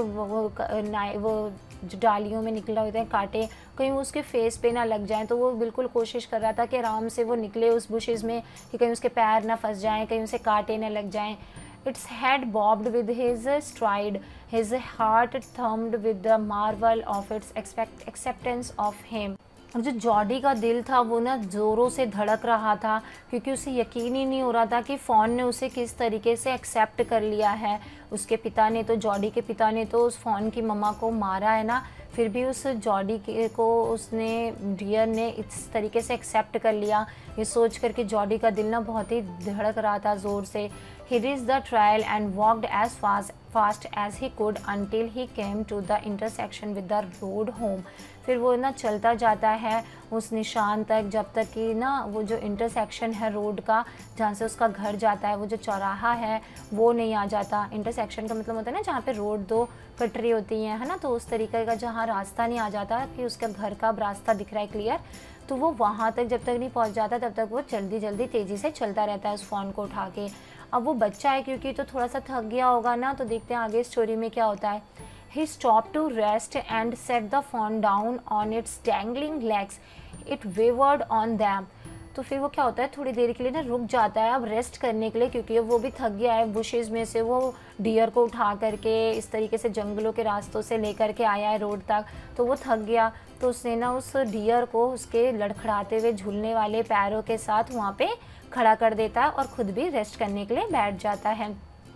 वो जो डालियों में निकला होते हैं कांटे, कहीं वो उसके फेस पे ना लग जाएं। तो वो बिल्कुल कोशिश कर रहा था कि आराम से वो निकले उस बुशेस में, कि कहीं उसके पैर ना फंस जाएं, कहीं उसे कांटे ना लग जाएं। Its head bobbed with his stride, his heart thumped with the marvel of its acceptance of him. और जो जॉडी का दिल था वो ना ज़ोरों से धड़क रहा था, क्योंकि उसे यकीन ही नहीं हो रहा था कि फ़ॉन ने उसे किस तरीके से एक्सेप्ट कर लिया है। उसके पिता ने तो, जॉडी के पिता ने तो उस फ़ॉन की मम्मा को मारा है ना, फिर भी उस जॉडी को उसने, डियर ने इस तरीके से एक्सेप्ट कर लिया। ये सोच कर के जॉडी का दिल ना बहुत ही धड़क रहा था ज़ोर से। He reached the trail and walked as fast as he could until he came to the intersection with the road home. फिर वो ना चलता जाता है उस निशान तक, जब तक कि ना वो जो इंटरसेक्शन है रोड का, जहाँ से उसका घर जाता है, वो जो चौराहा है वो नहीं आ जाता। इंटरसेक्शन का मतलब होता है ना जहाँ पे रोड दो कटरी होती हैं, है ना, तो उस तरीके का जहाँ रास्ता नहीं आ जाता कि उसका घर का रास्ता दिख रहा है क्लियर, तो वो वहाँ तक जब तक नहीं पहुँच जाता तब तक वो जल्दी जल्दी तेज़ी से चलता रहता है उस फ़ोन को उठा के। अब वो बच्चा है क्योंकि तो थोड़ा सा थक गया होगा ना, तो देखते हैं आगे स्टोरी में क्या होता है। He stopped to rest and set the fawn down on its dangling legs. It wavered on them. तो फिर वो क्या होता है, थोड़ी देर के लिए ना रुक जाता है अब रेस्ट करने के लिए, क्योंकि वो भी थक गया है। बुशेस में से वो डियर को उठा करके इस तरीके से जंगलों के रास्तों से लेकर के आया है रोड तक, तो वो थक गया। तो उसने ना उस डियर को उसके लड़खड़ाते हुए झूलने वाले पैरों के साथ वहाँ पे खड़ा कर देता है और ख़ुद भी रेस्ट करने के लिए बैठ जाता है।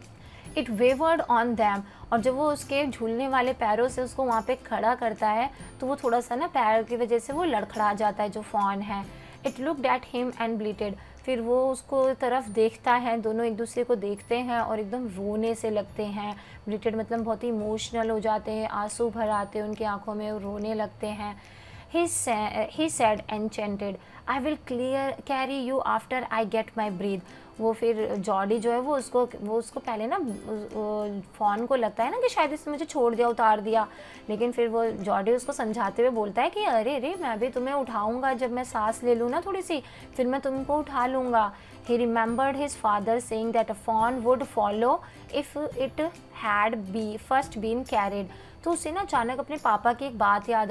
इट वेवर्ड ऑन दैम, और जब वो उसके झूलने वाले पैरों से उसको वहाँ पे खड़ा करता है तो वो थोड़ा सा ना पैर की वजह से वो लड़खड़ा जाता है जो फॉन है। It looked at him and bleated, फिर वो उसको तरफ देखता है, दोनों एक दूसरे को देखते हैं और एकदम रोने से लगते हैं। ब्लीटेड मतलब बहुत ही इमोशनल हो जाते हैं, आंसू भर आते हैं उनकी आंखों में, वो रोने लगते हैं। He said enchanted, I will carry you after I get my breath. वो फिर जॉडी जो है वो उसको पहले ना फ़ॉन को लगता है ना कि शायद इसने मुझे छोड़ दिया, उतार दिया, लेकिन फिर वो जॉडी उसको समझाते हुए बोलता है कि अरे अरे मैं भी तुम्हें उठाऊंगा, जब मैं सांस ले लूँ ना थोड़ी सी, फिर मैं तुमको उठा लूँगा। He remembered his father saying that a fawn would follow if it had first been carried. तो उसे ना अचानक अपने पापा की एक बात याद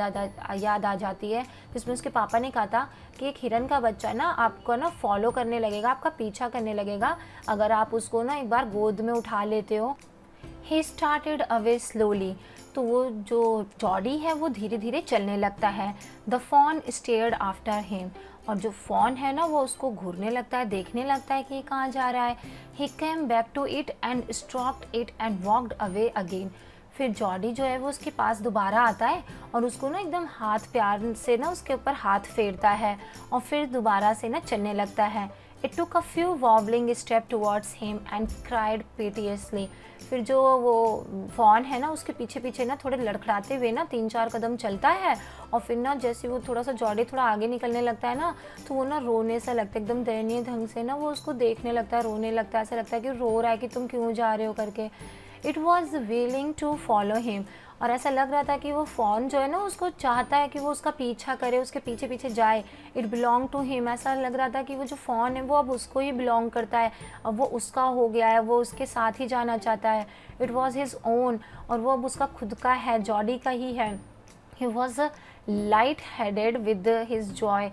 आ जाती है, जिसमें उसके पापा ने कहा था कि एक हिरन का बच्चा ना आपको ना फॉलो करने लगेगा, आपका पीछा करने लगेगा अगर आप उसको ना एक बार गोद में उठा लेते हो। He started away slowly, तो वो जो जॉडी है वो धीरे धीरे चलने लगता है। The fawn stared after him, और जो फॉन है ना वो उसको घूरने लगता है, देखने लगता है कि ये कहाँ जा रहा है। He came back to it and stroked it and walked away again. फिर जॉडी जो है वो उसके पास दोबारा आता है और उसको ना एकदम हाथ प्यार से ना उसके ऊपर हाथ फेरता है और फिर दोबारा से ना चलने लगता है। It took a few wobbling steps towards him and cried piteously. फिर जो वो फॉन है ना उसके पीछे पीछे ना थोड़े लड़खड़ाते हुए ना 3-4 कदम चलता है, और फिर ना जैसे वो थोड़ा सा जॉडी थोड़ा आगे निकलने लगता है ना, तो वो ना रोने सा लगता है, एकदम दयनीय ढंग से ना वो उसको देखने लगता है, रोने लगता है, ऐसा लगता है कि रो रहा है कि तुम क्यों जा रहे हो करके। It was willing to follow him, और ऐसा लग रहा था कि वो फॉन जो है ना उसको चाहता है कि वो उसका पीछा करे, उसके पीछे पीछे जाए। इट बिलोंग टू हिम, ऐसा लग रहा था कि वो जो फॉन है वो अब उसको ही बिलोंग करता है, अब वो उसका हो गया है, वो उसके साथ ही जाना चाहता है। इट वॉज हिज ओन, और वो अब उसका खुद का है, जॉडी का ही है। He was light headed with his joy,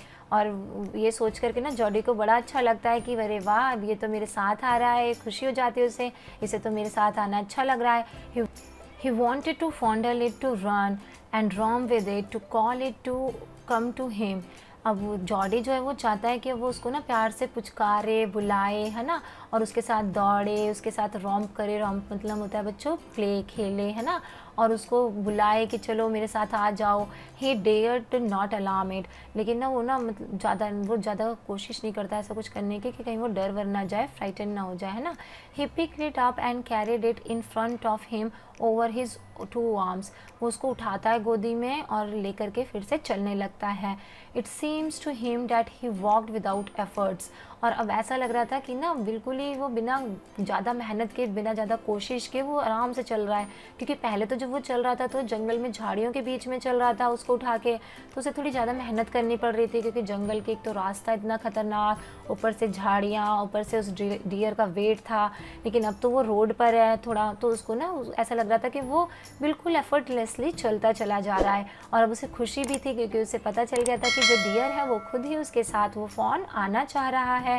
और ये सोच करके ना जॉडी को बड़ा अच्छा लगता है कि अरे वाह अब ये तो मेरे साथ आ रहा है, खुशी हो जाती है उसे, इसे तो मेरे साथ आना अच्छा लग रहा है। He wanted to fondle it, to run and roam with it, to call it to come to him. अब वो जॉडी जो है वो चाहता है कि वो उसको ना प्यार से पुचकारे, बुलाए, है ना, और उसके साथ दौड़े, उसके साथ रोम्प करे। रोम्प मतलब होता है बच्चों प्ले, खेले, है ना, और उसको बुलाए कि चलो मेरे साथ आ जाओ। He dared to not alarm it, लेकिन ना वो ना मतलब ज़्यादा कोशिश नहीं करता ऐसा कुछ करने की कि कहीं वो डर वर ना जाए, फ्राइटन ना हो जाए, है ना। He picked it up and carried it in front of him over his 2 arms, वो उसको उठाता है गोदी में और लेकर के फिर से चलने लगता है। It seems to him that he walked without efforts, और अब ऐसा लग रहा था कि ना बिल्कुल ही वो बिना ज़्यादा मेहनत के, बिना ज़्यादा कोशिश के वो आराम से चल रहा है। क्योंकि पहले तो जब वो चल रहा था तो जंगल में झाड़ियों के बीच में चल रहा था उसको उठा के, तो उसे थोड़ी ज़्यादा मेहनत करनी पड़ रही थी, क्योंकि जंगल की एक तो रास्ता इतना खतरनाक, ऊपर से झाड़ियाँ, ऊपर से उस डियर का वेट था। लेकिन अब तो वो रोड पर है थोड़ा, तो उसको ना ऐसा लग रहा था कि वो बिल्कुल एफर्टलेसली चलता चला जा रहा है। और अब उसे खुशी भी थी, क्योंकि उसे पता चल गया था कि जो डियर है वो खुद ही उसके साथ वो फॉन आना चाह रहा है।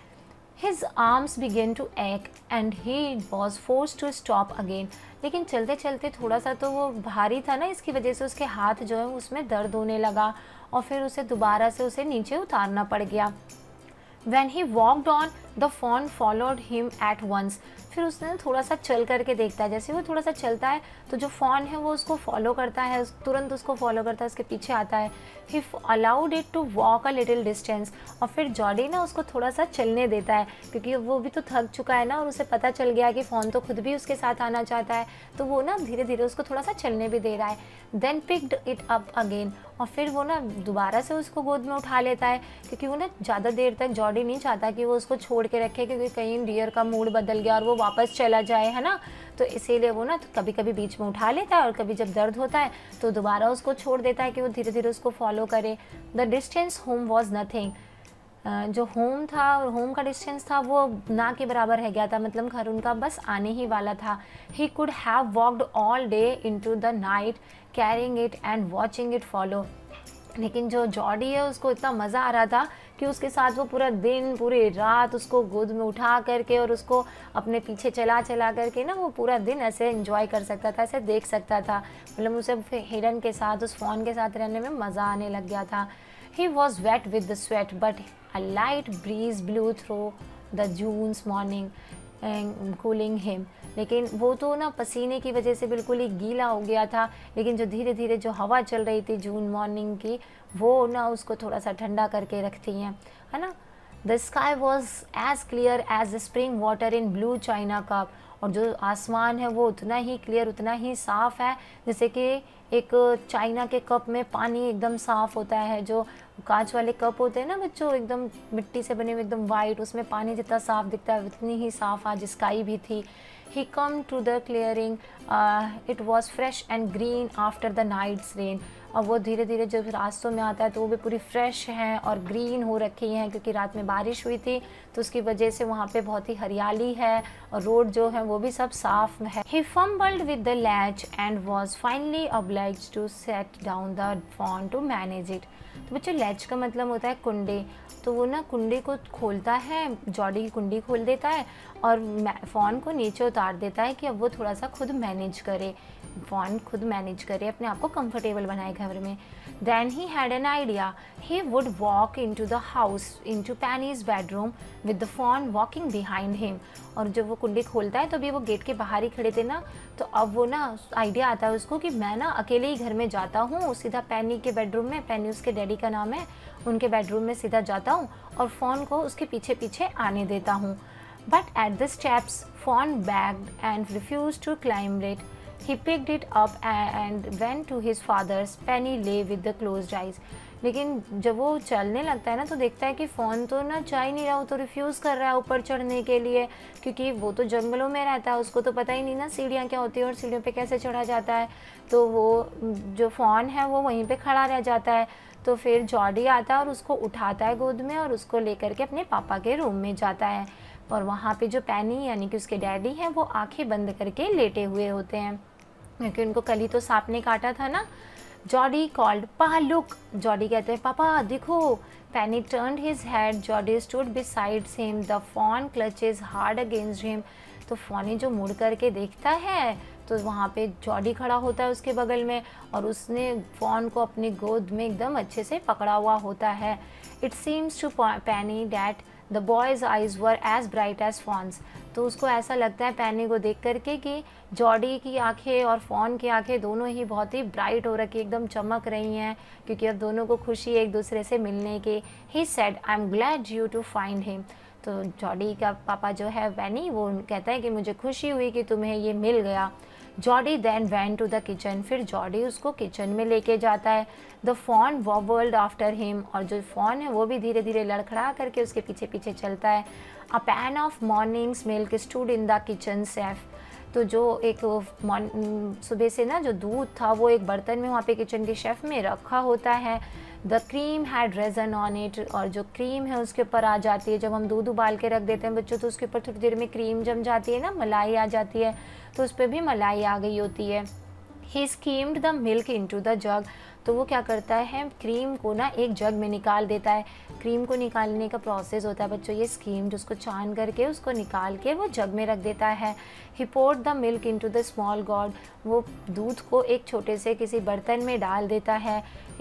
His arms began to ache and he was forced to stop again. लेकिन चलते चलते थोड़ा सा तो वो भारी था ना, इसकी वजह से उसके हाथ जो है उसमें दर्द होने लगा और फिर उसे दोबारा से उसे नीचे उतारना पड़ गया। When he walked on, the fawn followed him at once. फिर उसने थोड़ा सा चल करके देखता है, जैसे वो थोड़ा सा चलता है तो जो फॉन है वो उसको फॉलो करता है, तुरंत उसको फॉलो करता है, उसके पीछे आता है। He allowed it to walk a little distance. और फिर जॉडी ना उसको थोड़ा सा चलने देता है, क्योंकि वो भी तो थक चुका है ना, और उसे पता चल गया कि फॉन तो खुद भी उसके साथ आना चाहता है, तो वो ना धीरे धीरे उसको थोड़ा सा चलने भी दे रहा है। Then picked it up again. और फिर वो ना दोबारा से उसको गोद में उठा लेता है, क्योंकि वो ना ज़्यादा देर तक जॉडी नहीं चाहता कि वो उसको छोड़ के रखे, क्योंकि कहीं डियर का मूड बदल गया और वो वापस चला जाए, है ना। तो इसीलिए वो ना कभी कभी बीच में उठा लेता है और कभी जब दर्द होता है तो दोबारा उसको छोड़ देता है कि वो धीरे धीरे उसको फॉलो करे। The distance home was nothing. जो होम था, होम का डिस्टेंस था वो ना के बराबर रह गया था, मतलब घर उनका बस आने ही वाला था। He could have walked all day into the night carrying it and watching it follow. लेकिन जो जॉडी है उसको इतना मज़ा आ रहा था कि उसके साथ वो पूरा दिन पूरी रात उसको गोद में उठा करके और उसको अपने पीछे चला चला करके ना वो पूरा दिन ऐसे एंजॉय कर सकता था, ऐसे देख सकता था। मतलब उसे हिरन के साथ, उस फॉन के साथ रहने में मज़ा आने लग गया था। He was wet with the sweat but a light breeze blew through the June's morning cooling him. लेकिन वो तो ना पसीने की वजह से बिल्कुल ही गीला हो गया था, लेकिन जो धीरे धीरे जो हवा चल रही थी जून मॉर्निंग की, वो ना उसको थोड़ा सा ठंडा करके रखती हैं, है ना। The sky was as clear as the spring water in blue china cup. और जो आसमान है वो उतना ही क्लियर, उतना ही साफ़ है जैसे कि एक चाइना के कप में पानी एकदम साफ़ होता है। जो कांच वाले कप होते हैं ना बच्चों, एकदम मिट्टी से बने हुए, एकदम वाइट, उसमें पानी जितना साफ़ दिखता है उतनी ही साफ़ आज स्काई भी थी। He come to the clearing. It was fresh and green after the night's rain. और वो धीरे धीरे जब रास्तों में आता है तो वो भी पूरी फ्रेश हैं और ग्रीन हो रखी हैं, क्योंकि रात में बारिश हुई थी तो उसकी वजह से वहाँ पे बहुत ही हरियाली है और रोड जो है वो भी सब साफ है। He fumbled with the latch and was finally obliged to set down the fawn to manage it. तो बच्चों लैच का मतलब होता है कुंडे, तो वो ना कुंडे को खोलता है, जॉडी की कुंडी खोल देता है और फॉन को नीचे उतार देता है कि अब वो थोड़ा सा खुद मैनेज करे, फॉन खुद मैनेज करे, अपने आप को कंफर्टेबल बनाए घर में। Then he had an idea. He would walk into the house, into Penny's bedroom with the fawn walking behind him. और जब वो कुंडी खोलता है तो अभी वो गेट के बाहर ही खड़े थे ना, तो अब वो ना आइडिया आता है उसको कि मैं ना अकेले ही घर में जाता हूँ, सीधा पैनी के बेडरूम में, पैनी उसके डैडी का नाम है, उनके बेडरूम में सीधा जाता हूँ और फ़ोन को उसके पीछे पीछे आने देता हूँ। But at the steps, fawn begged and refused to climb it. He picked it up and went to his father's. Penny lay with the closed eyes. लेकिन जब वो चलने लगता है ना तो देखता है कि फ़ोन तो ना जा ही नहीं रहा, वो तो रिफ्यूज़ कर रहा है ऊपर चढ़ने के लिए, क्योंकि वो तो जंगलों में रहता है, उसको तो पता ही नहीं ना सीढ़ियाँ क्या होती है और सीढ़ियों पे कैसे चढ़ा जाता है। तो वो जो फ़ोन है वो वहीं पे खड़ा रह जाता है। तो फिर जॉडी आता है और उसको उठाता है गोद में और उसको लेकर के अपने पापा के रूम में जाता है। और वहाँ पे जो पैनी यानी कि उसके डैडी हैं वो आंखें बंद करके लेटे हुए होते हैं, क्योंकि उनको कल ही तो सांप ने काटा था ना। Jody called, "pa look." जॉडी कहते हैं, "पापा देखो." Penny turned his head. Jody stood besides him. The fawn clutches hard against him. तो फॉनी जो मुड़ करके देखता है तो वहाँ पे जॉडी खड़ा होता है उसके बगल में और उसने फॉन को अपनी गोद में एकदम अच्छे से पकड़ा हुआ होता है। It seems to Penny that the boy's eyes were as bright as fawn's. तो उसको ऐसा लगता है पैनी को देख करके कि जॉडी की आंखें और फॉन की आंखें दोनों ही बहुत ही ब्राइट हो रखी, एकदम चमक रही हैं, क्योंकि अब दोनों को खुशी है एक दूसरे से मिलने की। He said, "I am glad you to find him." तो जॉडी का पापा जो है पैनी वो कहता है कि मुझे खुशी हुई कि तुम्हें ये मिल गया। Jody then went to the kitchen, फिर जॉडी उसको किचन में लेके जाता है। The fawn wobbled after him, और जो फॉन है वो भी धीरे धीरे लड़खड़ा करके उसके पीछे पीछे चलता है। A pan of morning's milk stood in the kitchen safe, तो जो एक सुबह से ना जो दूध था वो एक बर्तन में वहाँ पे किचन के शेफ में रखा होता है। The cream had risen on it, और जो क्रीम है उसके ऊपर आ जाती है। जब हम दूध उबाल के रख देते हैं बच्चों तो उसके ऊपर थोड़ी देर में क्रीम जम जाती है ना, मलाई आ जाती है, तो उस पर भी मलाई आ गई होती है। He skimmed the milk into the jug, तो वो क्या करता है क्रीम को ना एक जग में निकाल देता है। क्रीम को निकालने का प्रोसेस होता है बच्चों ये स्कीम्ड, उसको छान करके उसको निकाल के वो जग में रख देता है। He poured the milk into the small gourd, वो दूध को एक छोटे से किसी बर्तन में डाल देता है।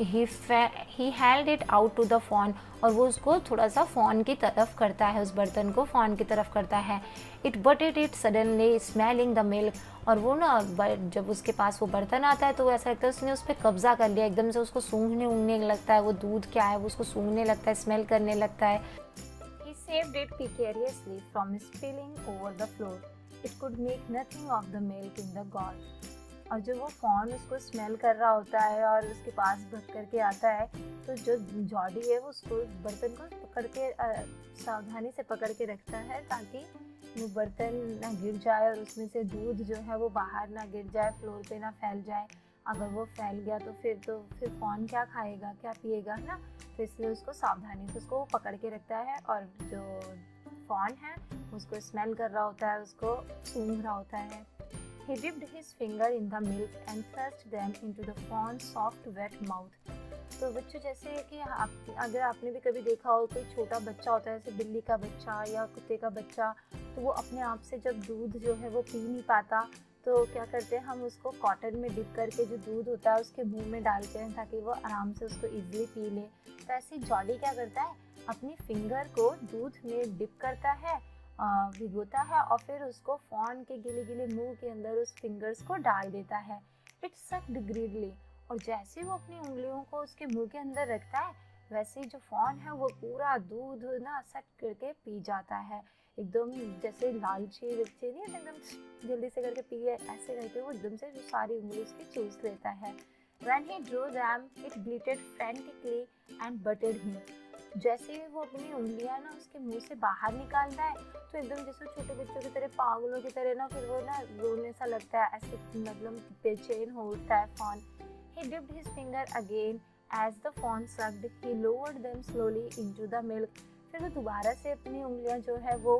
He held it out to the fawn, और वो उसको थोड़ा सा फॉन की तरफ करता है, उस बर्तन को फॉन की तरफ करता है। It butted it suddenly smelling the milk, और वो ना जब उसके पास वो बर्तन आता है तो ऐसा लगता है उसने उस पर कब्जा कर लिया, एकदम से उसको सूंघने ऊँघने लगता है, वो दूध क्या है वो उसको सूंघने लगता है, स्मेल करने लगता है। He saved it precariously from spilling over the floor. It could make nothing of the milk in the gourd. और जब वो फॉन उसको स्मेल कर रहा होता है और उसके पास भग करके आता है तो जो जॉडी है वो उसको बर्तन को पकड़ के सावधानी से पकड़ के रखता है ताकि वो बर्तन ना गिर जाए और उसमें से दूध जो है वो बाहर ना गिर जाए, फ्लोर पे ना फैल जाए। अगर वो फैल गया तो फिर फॉन क्या खाएगा क्या पिएगा ना, तो इसलिए उसको सावधानी से उसको पकड़ के रखता है। और जो फॉन है उसको स्मेल कर रहा होता है, उसको सूंघ रहा होता है। He dipped his finger in the milk and thrust them into the fawn's soft wet mouth. तो बच्चों जैसे कि अगर आपने भी कभी देखा हो कोई छोटा बच्चा होता है जैसे बिल्ली का बच्चा या कुत्ते का बच्चा, तो वो अपने आप से जब दूध जो है वो पी नहीं पाता तो क्या करते हैं हम उसको कॉटन में डिप करके जो दूध होता है उसके मुंह में डालते हैं ताकि वो आराम से उसको इजीली पी ले। तो ऐसे जॉडी क्या करता है अपनी फिंगर को दूध में डिप करता है, भिगोता है और फिर उसको फॉन के गिले गिले मुंह के अंदर उस फिंगर्स को डाल देता है। इट सक्ड ग्रीडली, और जैसे वो अपनी उंगलियों को उसके मुंह के अंदर रखता है वैसे ही जो फॉन है वो पूरा दूध ना सट करके पी जाता है। एकदम जैसे लालची बच्चे नहीं एकदम जल्दी से करके पिए, ऐसे करके वो एकदम से जो सारी उंगली उसकी चूस लेता है। When he drew them, it bleated frantically and butted him. जैसे ही वो अपनी उंगलियां ना उसके मुंह से बाहर निकालता है तो एकदम जैसे छोटे बच्चों की तरह पागलों की तरह ना फिर वो ना रोने सा लगता है, ऐसे मतलब बेचैन होता है fawn. He dipped his finger again as the fawn sucked. He lowered them slowly into the milk. फिर वो दोबारा से अपनी उंगलियां जो है वो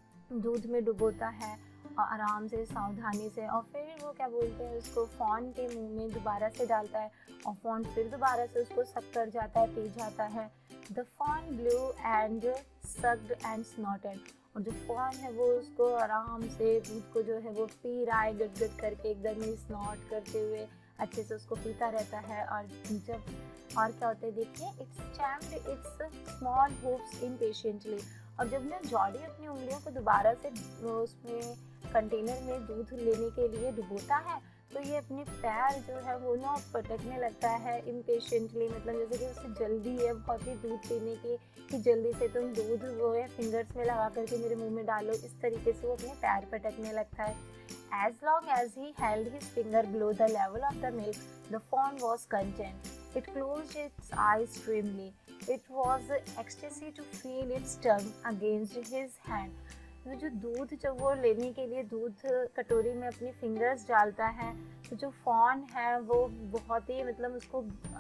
दूध में डुबोता है और आराम से सावधानी से, और फिर वो क्या बोलते हैं उसको फॉन के मुंह में दोबारा से डालता है और फॉन फिर दोबारा से उसको सक कर जाता है, पी जाता है। The fawn blew and sucked and snorted. और जो फॉन है वो उसको आराम से दूध को जो है वो पी रहा है गट गट करके, एकदम ही स्नॉट करते हुए अच्छे से उसको पीता रहता है। और जब और क्या होता है देखिए, its champed its small hoofs impatiently, और जब ना जॉडी अपनी उंगलियों को दोबारा से उसमें कंटेनर में दूध लेने के लिए डुबोता है तो ये अपने पैर जो है वो ना पटकने लगता है इम्पेशेंटली, मतलब जैसे कि उसे जल्दी है बहुत ही दूध पीने की कि जल्दी से तुम दूध वो है फिंगर्स में लगा करके मेरे मुंह में डालो, इस तरीके से वो अपने पैर पटकने लगता है। As long as he held his finger below the level of the milk, the fawn was content. It closed its eyes dreamily. It was ecstasy to feel its tongue against his hand. जो दूध जब वो लेने के लिए दूध कटोरी में अपनी फिंगर्स डालता है तो जो फॉन है वो बहुत ही मतलब उसको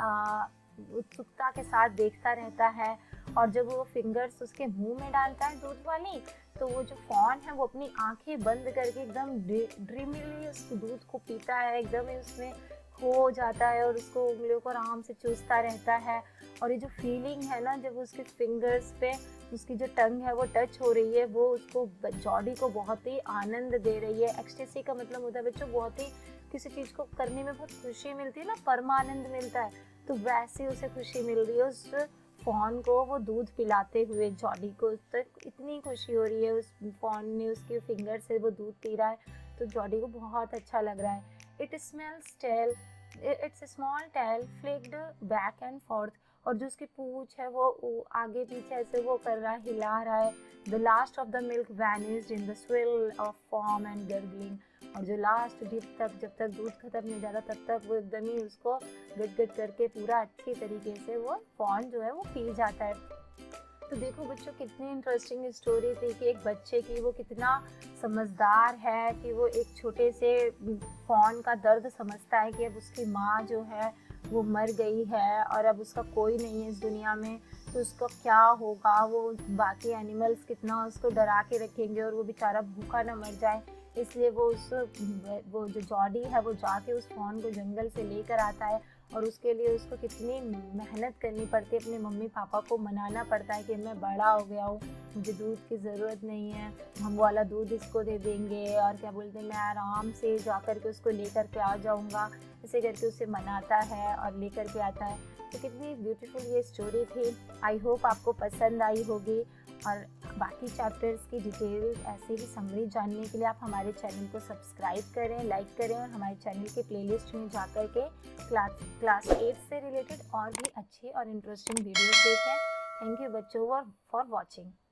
उत्सुकता के साथ देखता रहता है, और जब वो फिंगर्स उसके मुंह में डालता है दूध वाली तो वो जो फॉन है वो अपनी आंखें बंद करके एकदम ड्रीमली उस दूध को पीता है, एकदम ही उसमें खो जाता है और उसको उंगलियों को आराम से चूसता रहता है। और ये जो फीलिंग है ना जब उसके फिंगर्स पे उसकी जो टंग है वो टच हो रही है वो उसको जॉडी को बहुत ही आनंद दे रही है। एक्सटेसी का मतलब होता है बच्चों बहुत ही किसी चीज़ को करने में बहुत खुशी मिलती है ना, परमानंद मिलता है, तो वैसे उसे खुशी मिल रही है उस फॉन को वो दूध पिलाते हुए। जॉडी को तो इतनी खुशी हो रही है उस फॉन ने उसके फिंगर से वो दूध पी रहा है तो जॉडी को बहुत अच्छा लग रहा है। Its small tail flicked back and forth, और जो उसकी पूंछ है वो आगे पीछे ऐसे वो कर रहा है, हिला रहा है। The last of the milk vanished in the swirl of foam and gurgling. और जो लास्ट डिप तक, जब तक दूध खत्म नहीं जाता तब तक वो एकदम ही उसको गट गट करके पूरा अच्छी तरीके से वो फॉन जो है वो पी जाता है। तो देखो बच्चों, कितनी इंटरेस्टिंग स्टोरी थी कि एक बच्चे की वो कितना समझदार है कि वो एक छोटे से फॉन का दर्द समझता है कि अब उसकी माँ जो है वो मर गई है और अब उसका कोई नहीं है इस दुनिया में, तो उसका क्या होगा, वो बाकी एनिमल्स कितना उसको डरा के रखेंगे और वो बेचारा भूखा ना मर जाए। इसलिए वो जो जॉडी है वो जाके उस फॉन को जंगल से लेकर आता है और उसके लिए उसको कितनी मेहनत करनी पड़ती है, अपने मम्मी पापा को मनाना पड़ता है कि मैं बड़ा हो गया हूँ, मुझे दूध की ज़रूरत नहीं है, हम वाला दूध इसको दे देंगे और क्या बोलते हैं मैं आराम से जा कर के उसको लेकर के आ जाऊँगा। ऐसे करके उसे मनाता है और लेकर के आता है। तो कितनी ब्यूटीफुल ये स्टोरी थी। आई होप आपको पसंद आई होगी। और बाकी चैप्टर्स की डिटेल ऐसे ही समरी जानने के लिए आप हमारे चैनल को सब्सक्राइब करें, लाइक करें और हमारे चैनल के प्लेलिस्ट में जाकर के क्लास 8 से रिलेटेड और भी अच्छी और इंटरेस्टिंग वीडियोस देखें। थैंक यू बच्चों फॉर वॉचिंग।